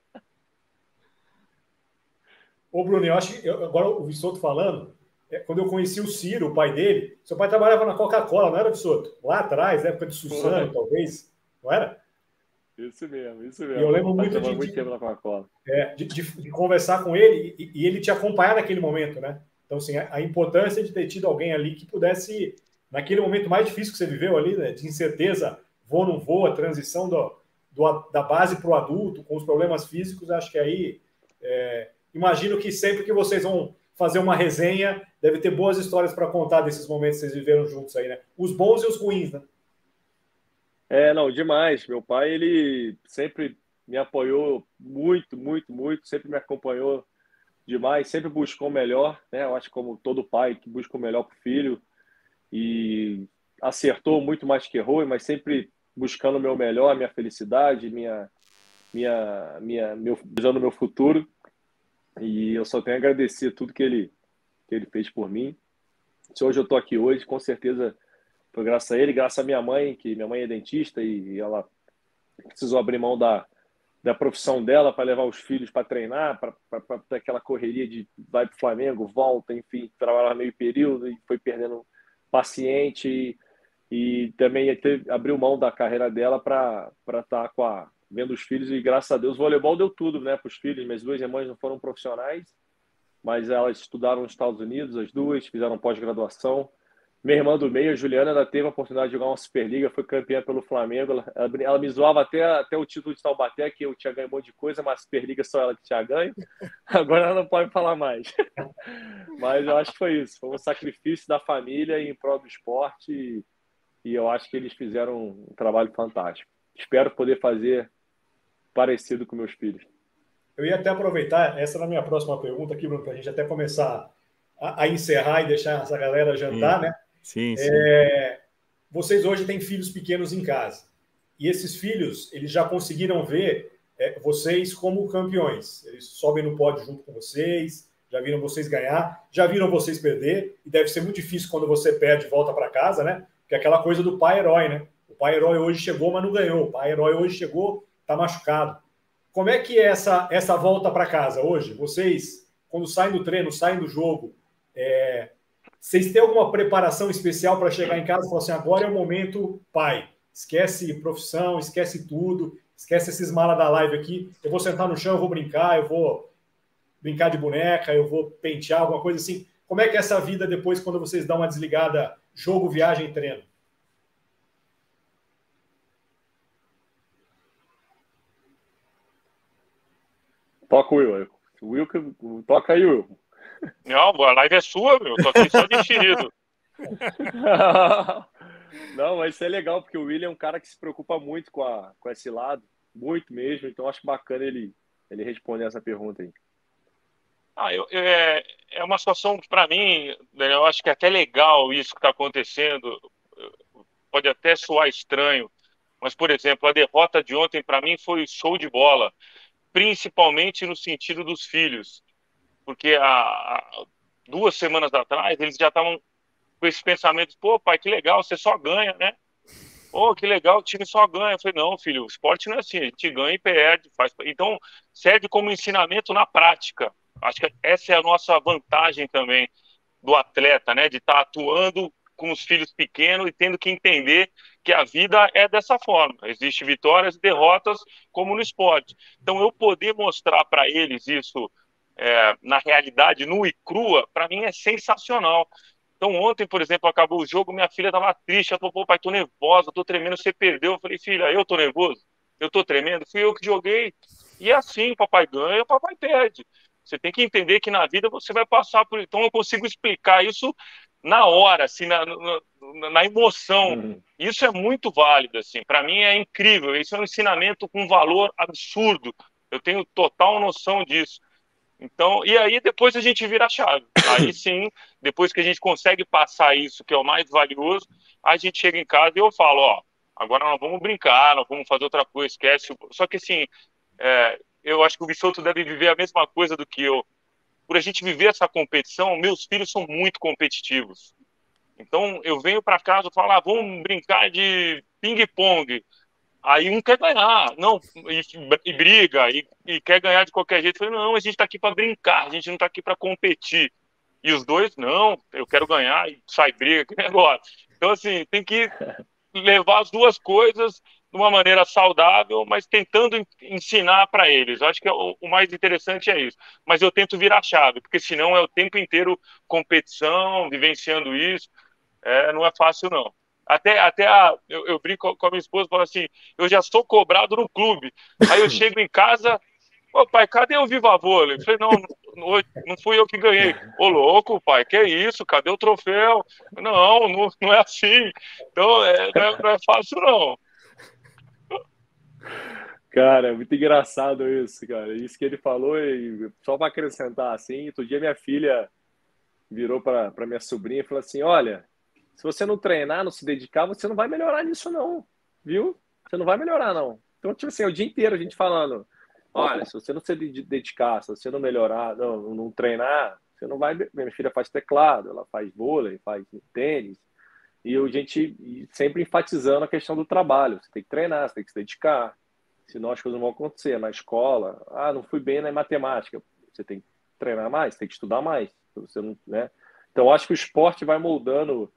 Ô, Bruno, eu acho que eu, agora o Vissoto falando, é, quando eu conheci o Ciro, o pai dele, seu pai trabalhava na Coca-Cola, não era, Vissoto? Lá atrás, na época de Suzano, talvez, não era? Isso mesmo, isso mesmo. E eu lembro muito de, muito de, tempo na Coca-Cola. É, de, de, de conversar com ele e, e ele te acompanhar naquele momento, né? Então, assim, a, a importância de ter tido alguém ali que pudesse, naquele momento mais difícil que você viveu ali, né, de incerteza, vou ou não vou, a transição do, do, da base para o adulto, com os problemas físicos, acho que aí, é, imagino que sempre que vocês vão fazer uma resenha, deve ter boas histórias para contar desses momentos que vocês viveram juntos aí, né? Os bons e os ruins, né? É, não, demais. Meu pai, ele sempre me apoiou muito, muito, muito, sempre me acompanhou demais, sempre buscou o melhor, né? Eu acho que como todo pai que busca o melhor para o filho e acertou muito mais que errou, mas sempre buscando o meu melhor, minha felicidade, minha, minha, minha, meu, visando o meu futuro. E eu só tenho a agradecer tudo que ele, que ele fez por mim. Se hoje eu estou aqui hoje, com certeza foi graças a ele, graças à minha mãe, que minha mãe é dentista e ela precisou abrir mão da, da profissão dela para levar os filhos para treinar, para ter aquela correria de vai para o Flamengo, volta, enfim, trabalhar meio período e foi perdendo paciente e, e também teve, abriu mão da carreira dela para estar com a, vendo os filhos e graças a Deus o voleibol deu tudo, né, para os filhos. Minhas duas irmãs não foram profissionais, mas elas estudaram nos Estados Unidos, as duas, fizeram pós-graduação. Minha irmã do meio, a Juliana, ela teve a oportunidade de jogar uma Superliga, foi campeã pelo Flamengo. Ela, ela me zoava até, até o título de Taubaté, que eu tinha ganho um monte de coisa, mas a Superliga só ela que tinha ganho. Agora ela não pode falar mais. Mas eu acho que foi isso. Foi um sacrifício da família em prol do esporte e, e eu acho que eles fizeram um trabalho fantástico. Espero poder fazer parecido com meus filhos. Eu ia até aproveitar, essa era a minha próxima pergunta aqui, Bruno, para a gente até começar a, a encerrar e deixar essa galera jantar, sim, né? Sim, sim. É, vocês hoje têm filhos pequenos em casa. E esses filhos, eles já conseguiram ver é, vocês como campeões. Eles sobem no pódio junto com vocês, já viram vocês ganhar, já viram vocês perder. E deve ser muito difícil quando você perde e volta para casa, né? Porque é aquela coisa do pai herói, né? O pai herói hoje chegou, mas não ganhou. O pai herói hoje chegou, está machucado. Como é que é essa, essa volta para casa hoje? Vocês, quando saem do treino, saem do jogo, é, vocês têm alguma preparação especial para chegar em casa e falar assim, agora é o momento pai, esquece profissão, esquece tudo, esquece esses malas da live aqui, eu vou sentar no chão, eu vou brincar, eu vou brincar de boneca, eu vou pentear, alguma coisa assim. Como é que é essa vida depois, quando vocês dão uma desligada, jogo, viagem, treino? Toca o Will. Will, toca aí, Will. Não, a live é sua, meu. Eu tô aqui só de enxerido. Não, mas isso é legal, porque o William é um cara que se preocupa muito com, a, com esse lado, muito mesmo, então acho bacana ele, ele responder essa pergunta aí. Ah, eu, eu- é, é uma situação que, para mim, Daniel, eu acho que é até legal isso que está acontecendo. Pode até soar estranho, mas, por exemplo, a derrota de ontem, para mim, foi show de bola, principalmente no sentido dos filhos, porque há, há duas semanas atrás eles já estavam com esse pensamento: pô, pai, que legal, você só ganha, né? Pô, que legal, o time só ganha. Eu falei: não, filho, o esporte não é assim, a gente ganha e perde. Faz... Então, serve como ensinamento na prática. Acho que essa é a nossa vantagem também do atleta, né? De estar atuando com os filhos pequenos e tendo que entender que a vida é dessa forma. Existem vitórias e derrotas, como no esporte. Então, eu poder mostrar para eles isso é, na realidade, nua e crua, para mim é sensacional. Então, ontem, por exemplo, acabou o jogo, minha filha estava triste, ela falou: pô, pai, tô nervosa, tô tremendo, você perdeu. Eu falei: filha, eu tô nervoso? Eu tô tremendo? Fui eu que joguei. E é assim, papai ganha, papai perde. Você tem que entender que na vida você vai passar por... Então, eu consigo explicar isso na hora, assim, na, na, na emoção. Uhum. Isso é muito válido, assim. Para mim é incrível. Isso é um ensinamento com valor absurdo. Eu tenho total noção disso. Então, e aí depois a gente vira a chave. Aí sim, depois que a gente consegue passar isso, que é o mais valioso, a gente chega em casa e eu falo: ó, agora nós vamos brincar, nós vamos fazer outra coisa, esquece. Só que assim, é, eu acho que o Bissoto deve viver a mesma coisa do que eu. Por a gente viver essa competição, meus filhos são muito competitivos. Então, eu venho para casa e falo: ah, vamos brincar de ping-pong. Aí um quer ganhar, não, e, e briga, e, e quer ganhar de qualquer jeito. Eu falei: não, a gente está aqui para brincar, a gente não está aqui para competir. E os dois: não, eu quero ganhar, e sai briga, que negócio. Então, assim, tem que levar as duas coisas de uma maneira saudável, mas tentando ensinar para eles. Eu acho que o, o mais interessante é isso. Mas eu tento virar a chave, porque senão é o tempo inteiro competição, vivenciando isso. É, não é fácil, não. Até, até a, eu, eu brinco com a minha esposa e falo assim: eu já sou cobrado no clube. Aí eu chego em casa: ô pai, cadê o Viva Vôlei? Eu falei: não, não, não fui eu que ganhei. Ô louco, pai, que isso? Cadê o troféu? Não, não, não é assim. Então, é, não, é, não é fácil, não. Cara, é muito engraçado isso, cara. Isso que ele falou, e só para acrescentar assim, outro dia minha filha virou para minha sobrinha e falou assim: olha, se você não treinar, não se dedicar, você não vai melhorar nisso, não, viu? Você não vai melhorar, não. Então, tipo assim, é o dia inteiro a gente falando: olha, se você não se dedicar, se você não melhorar, não, não treinar, você não vai. Minha filha faz teclado, ela faz vôlei, faz tênis, e a gente sempre enfatizando a questão do trabalho. Você tem que treinar, você tem que se dedicar, senão as coisas não vão acontecer. Na escola, ah, não fui bem na matemática, você tem que treinar mais, tem que estudar mais. Você não, né? Então, acho que o esporte vai moldando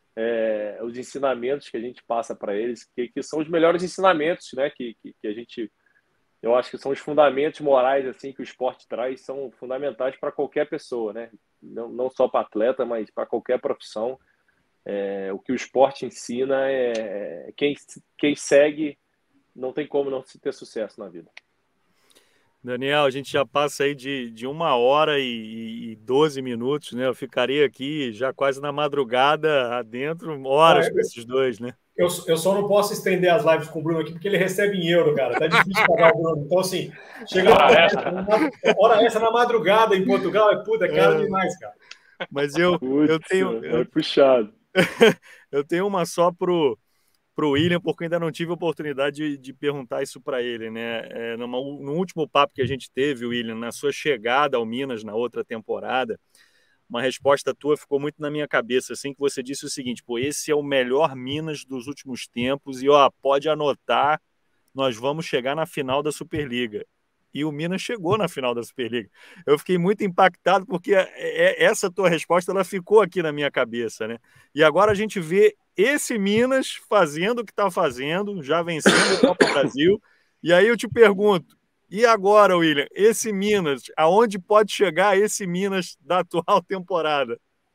é, os ensinamentos que a gente passa para eles, que, que são os melhores ensinamentos, né? Que, que, que a gente, eu acho que são os fundamentos morais assim que o esporte traz, são fundamentais para qualquer pessoa, né? Não, não só para atleta, mas para qualquer profissão. É, o que o esporte ensina é quem, quem segue não tem como não ter sucesso na vida. Daniel, a gente já passa aí de, de uma hora e, e doze minutos, né? Eu ficaria aqui já quase na madrugada, adentro, horas ah, com esses dois, né? Eu, eu só não posso estender as lives com o Bruno aqui, porque ele recebe em euro, cara. Tá difícil pagar o Bruno. Então, assim, chega hora essa, hora essa na madrugada em Portugal, é puta, é caro É, demais, cara. mas eu, Putz, eu tenho. Eu, é puxado. eu tenho uma só pro. Para o William, porque ainda não tive a oportunidade de, de perguntar isso para ele, né? É, numa, no último papo que a gente teve, William, na sua chegada ao Minas na outra temporada, uma resposta tua ficou muito na minha cabeça, assim, que você disse o seguinte: pô, esse é o melhor Minas dos últimos tempos e, ó, pode anotar, nós vamos chegar na final da Superliga. E o Minas chegou na final da Superliga. Eu fiquei muito impactado porque essa tua resposta ela ficou aqui na minha cabeça, né? E agora a gente vê esse Minas fazendo o que está fazendo, já vencendo o Copa Brasil. E aí eu te pergunto: e agora, William, esse Minas, aonde pode chegar esse Minas da atual temporada?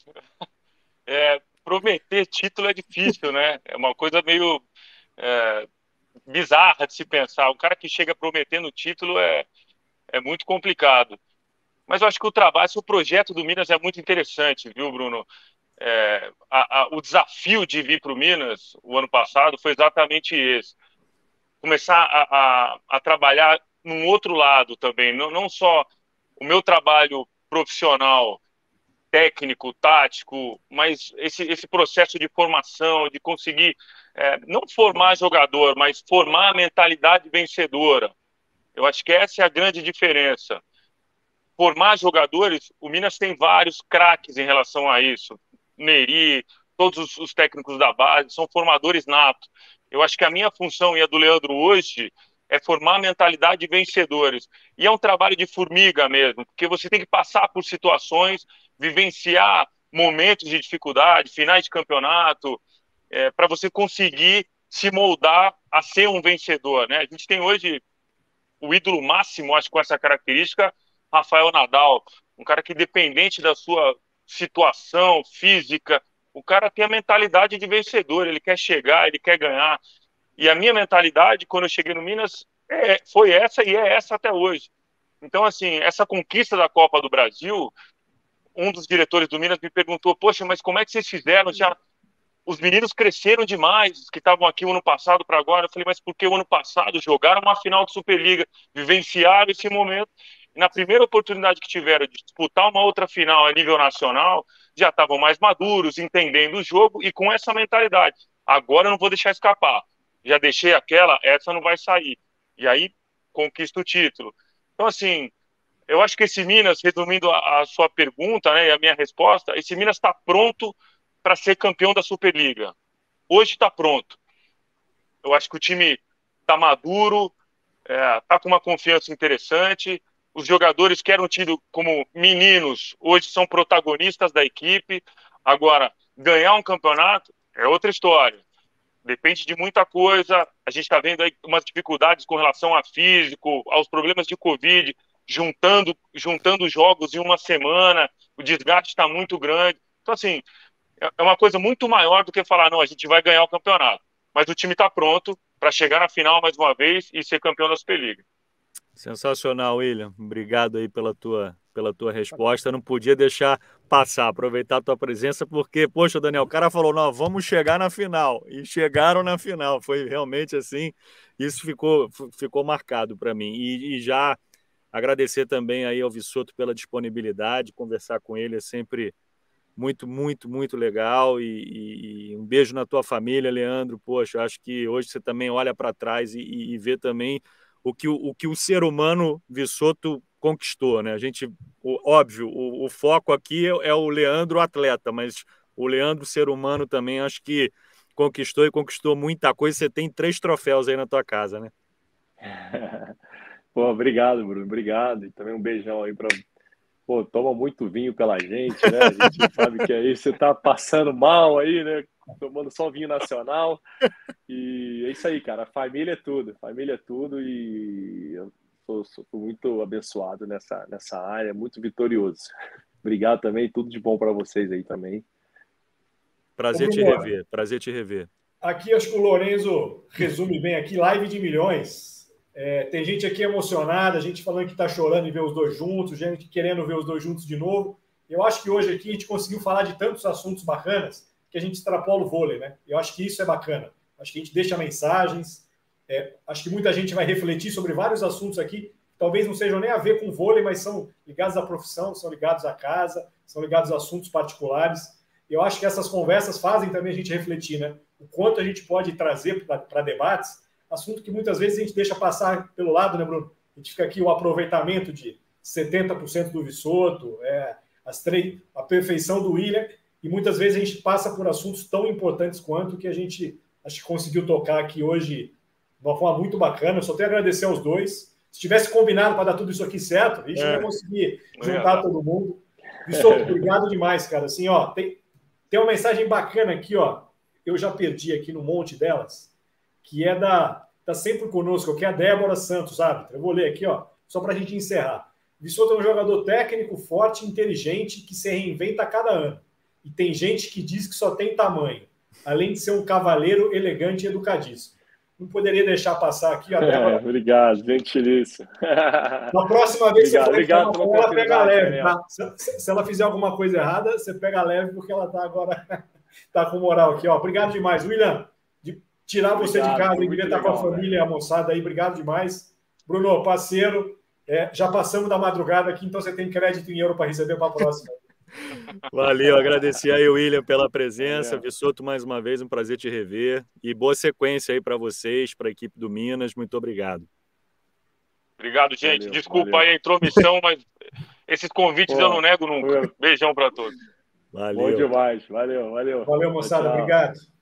É, prometer título é difícil, né? É uma coisa meio é, bizarra de se pensar. O cara que chega prometendo título é, é muito complicado. Mas eu acho que o trabalho, o projeto do Minas é muito interessante, viu, Bruno? É, a, a, o desafio de vir para o Minas o ano passado foi exatamente esse. Começar a, a, a trabalhar num outro lado também, não, não só o meu trabalho profissional, técnico, tático, mas esse, esse processo de formação, de conseguir é, não formar jogador, mas formar a mentalidade vencedora. Eu acho que essa é a grande diferença. Formar jogadores, o Minas tem vários craques em relação a isso. Neri, todos os, os técnicos da base, são formadores natos. Eu acho que a minha função e a do Leandro hoje é formar a mentalidade de vencedores. E é um trabalho de formiga mesmo, porque você tem que passar por situações, vivenciar momentos de dificuldade, finais de campeonato, é, para você conseguir se moldar a ser um vencedor, né? A gente tem hoje o ídolo máximo, acho, com essa característica, Rafael Nadal, um cara que, independente da sua situação física, o cara tem a mentalidade de vencedor, ele quer chegar, ele quer ganhar. E a minha mentalidade, quando eu cheguei no Minas, é, foi essa e é essa até hoje. Então, assim, essa conquista da Copa do Brasil, um dos diretores do Minas me perguntou, poxa, mas como é que vocês fizeram? Já, os meninos cresceram demais, os que estavam aqui o ano passado para agora. Eu falei, mas por que o ano passado jogaram uma final de Superliga, vivenciaram esse momento? Na primeira oportunidade que tiveram de disputar uma outra final a nível nacional, já estavam mais maduros, entendendo o jogo e com essa mentalidade. Agora eu não vou deixar escapar. Já deixei aquela, essa não vai sair. E aí conquista o título. Então, assim, eu acho que esse Minas, resumindo a, a sua pergunta, né, e a minha resposta, esse Minas está pronto para ser campeão da Superliga. Hoje está pronto. Eu acho que o time está maduro, está é, com uma confiança interessante. Os jogadores que eram tidos como meninos, hoje são protagonistas da equipe. Agora, ganhar um campeonato é outra história. Depende de muita coisa. A gente está vendo aí umas dificuldades com relação a físico, aos problemas de Covid, juntando, juntando jogos em uma semana. O desgaste está muito grande. Então, assim, é uma coisa muito maior do que falar, não, a gente vai ganhar o campeonato. Mas o time está pronto para chegar na final mais uma vez e ser campeão da Superliga. Sensacional, William. Obrigado aí pela tua, pela tua resposta. Não podia deixar passar, aproveitar a tua presença, porque, poxa, Daniel, o cara falou, não, vamos chegar na final. E chegaram na final. Foi realmente assim, isso ficou, ficou marcado para mim. E, e já agradecer também aí ao Vissoto pela disponibilidade, conversar com ele é sempre muito, muito, muito legal. E, e, e um beijo na tua família, Leandro. Poxa, acho que hoje você também olha para trás e, e, e vê também o que o, o que o ser humano Vissoto conquistou, né? A gente, o, óbvio, o, o foco aqui é, é o Leandro atleta, mas o Leandro ser humano também acho que conquistou e conquistou muita coisa. Você tem três troféus aí na tua casa, né? Pô, obrigado, Bruno, obrigado. E também um beijão aí para... Pô, toma muito vinho pela gente, né? A gente sabe que aí você tá passando mal aí, né? Tomando só vinho nacional. E é isso aí, cara. Família é tudo. Família é tudo e eu sou, sou muito abençoado nessa, nessa área, muito vitorioso. Obrigado também. Tudo de bom para vocês aí também. Prazer te rever. Prazer te rever. Aqui acho que o Lorenzo resume bem aqui. Live de milhões. É, tem gente aqui emocionada, gente falando que está chorando em ver os dois juntos, gente querendo ver os dois juntos de novo. Eu acho que hoje aqui a gente conseguiu falar de tantos assuntos bacanas que a gente extrapola o vôlei, né? Eu acho que isso é bacana. Acho que a gente deixa mensagens. É, acho que muita gente vai refletir sobre vários assuntos aqui, talvez não sejam nem a ver com vôlei, mas são ligados à profissão, são ligados à casa, são ligados a assuntos particulares. Eu acho que essas conversas fazem também a gente refletir, né? O quanto a gente pode trazer para debates, assunto que muitas vezes a gente deixa passar pelo lado, né, Bruno? A gente fica aqui o aproveitamento de setenta por cento do Vissoto, é, as três, a perfeição do William, e muitas vezes a gente passa por assuntos tão importantes quanto que a gente acho que conseguiu tocar aqui hoje de uma forma muito bacana. Eu só tenho a agradecer aos dois. Se tivesse combinado para dar tudo isso aqui certo, a gente é. não ia conseguir juntar é. todo mundo. Vissoto, obrigado demais, cara. Assim, ó, tem, tem uma mensagem bacana aqui, ó. Eu já perdi aqui no monte delas, que é da... Está sempre conosco, que é a Débora Santos, sabe? Eu vou ler aqui, ó, só para a gente encerrar. Vissoto é um jogador técnico, forte, inteligente, que se reinventa a cada ano. E tem gente que diz que só tem tamanho, além de ser um cavaleiro elegante e educadíssimo. não poderia deixar passar aqui. A Débora... é, obrigado, gentilíssimo. Na próxima vez que obrigado, você for ela pega leve, tá? Se, se ela fizer alguma coisa errada, você pega leve, porque ela está agora tá com moral aqui. Ó. Obrigado demais, William. De tirar você obrigado, de casa e vir estar com a família, a moçada aí. Obrigado demais. Bruno, parceiro, é, já passamos da madrugada aqui, então você tem crédito em euro para receber para a próxima. Valeu, agradecer aí, William, pela presença. Vissoto, mais uma vez, um prazer te rever. E boa sequência aí para vocês, para a equipe do Minas. Muito obrigado. Obrigado, gente. Valeu, Desculpa valeu. aí a intromissão, mas esses convites Pô, eu não nego nunca. Foi... Beijão para todos. Valeu. Bom demais. Valeu, valeu. Valeu, moçada. Tchau. Obrigado.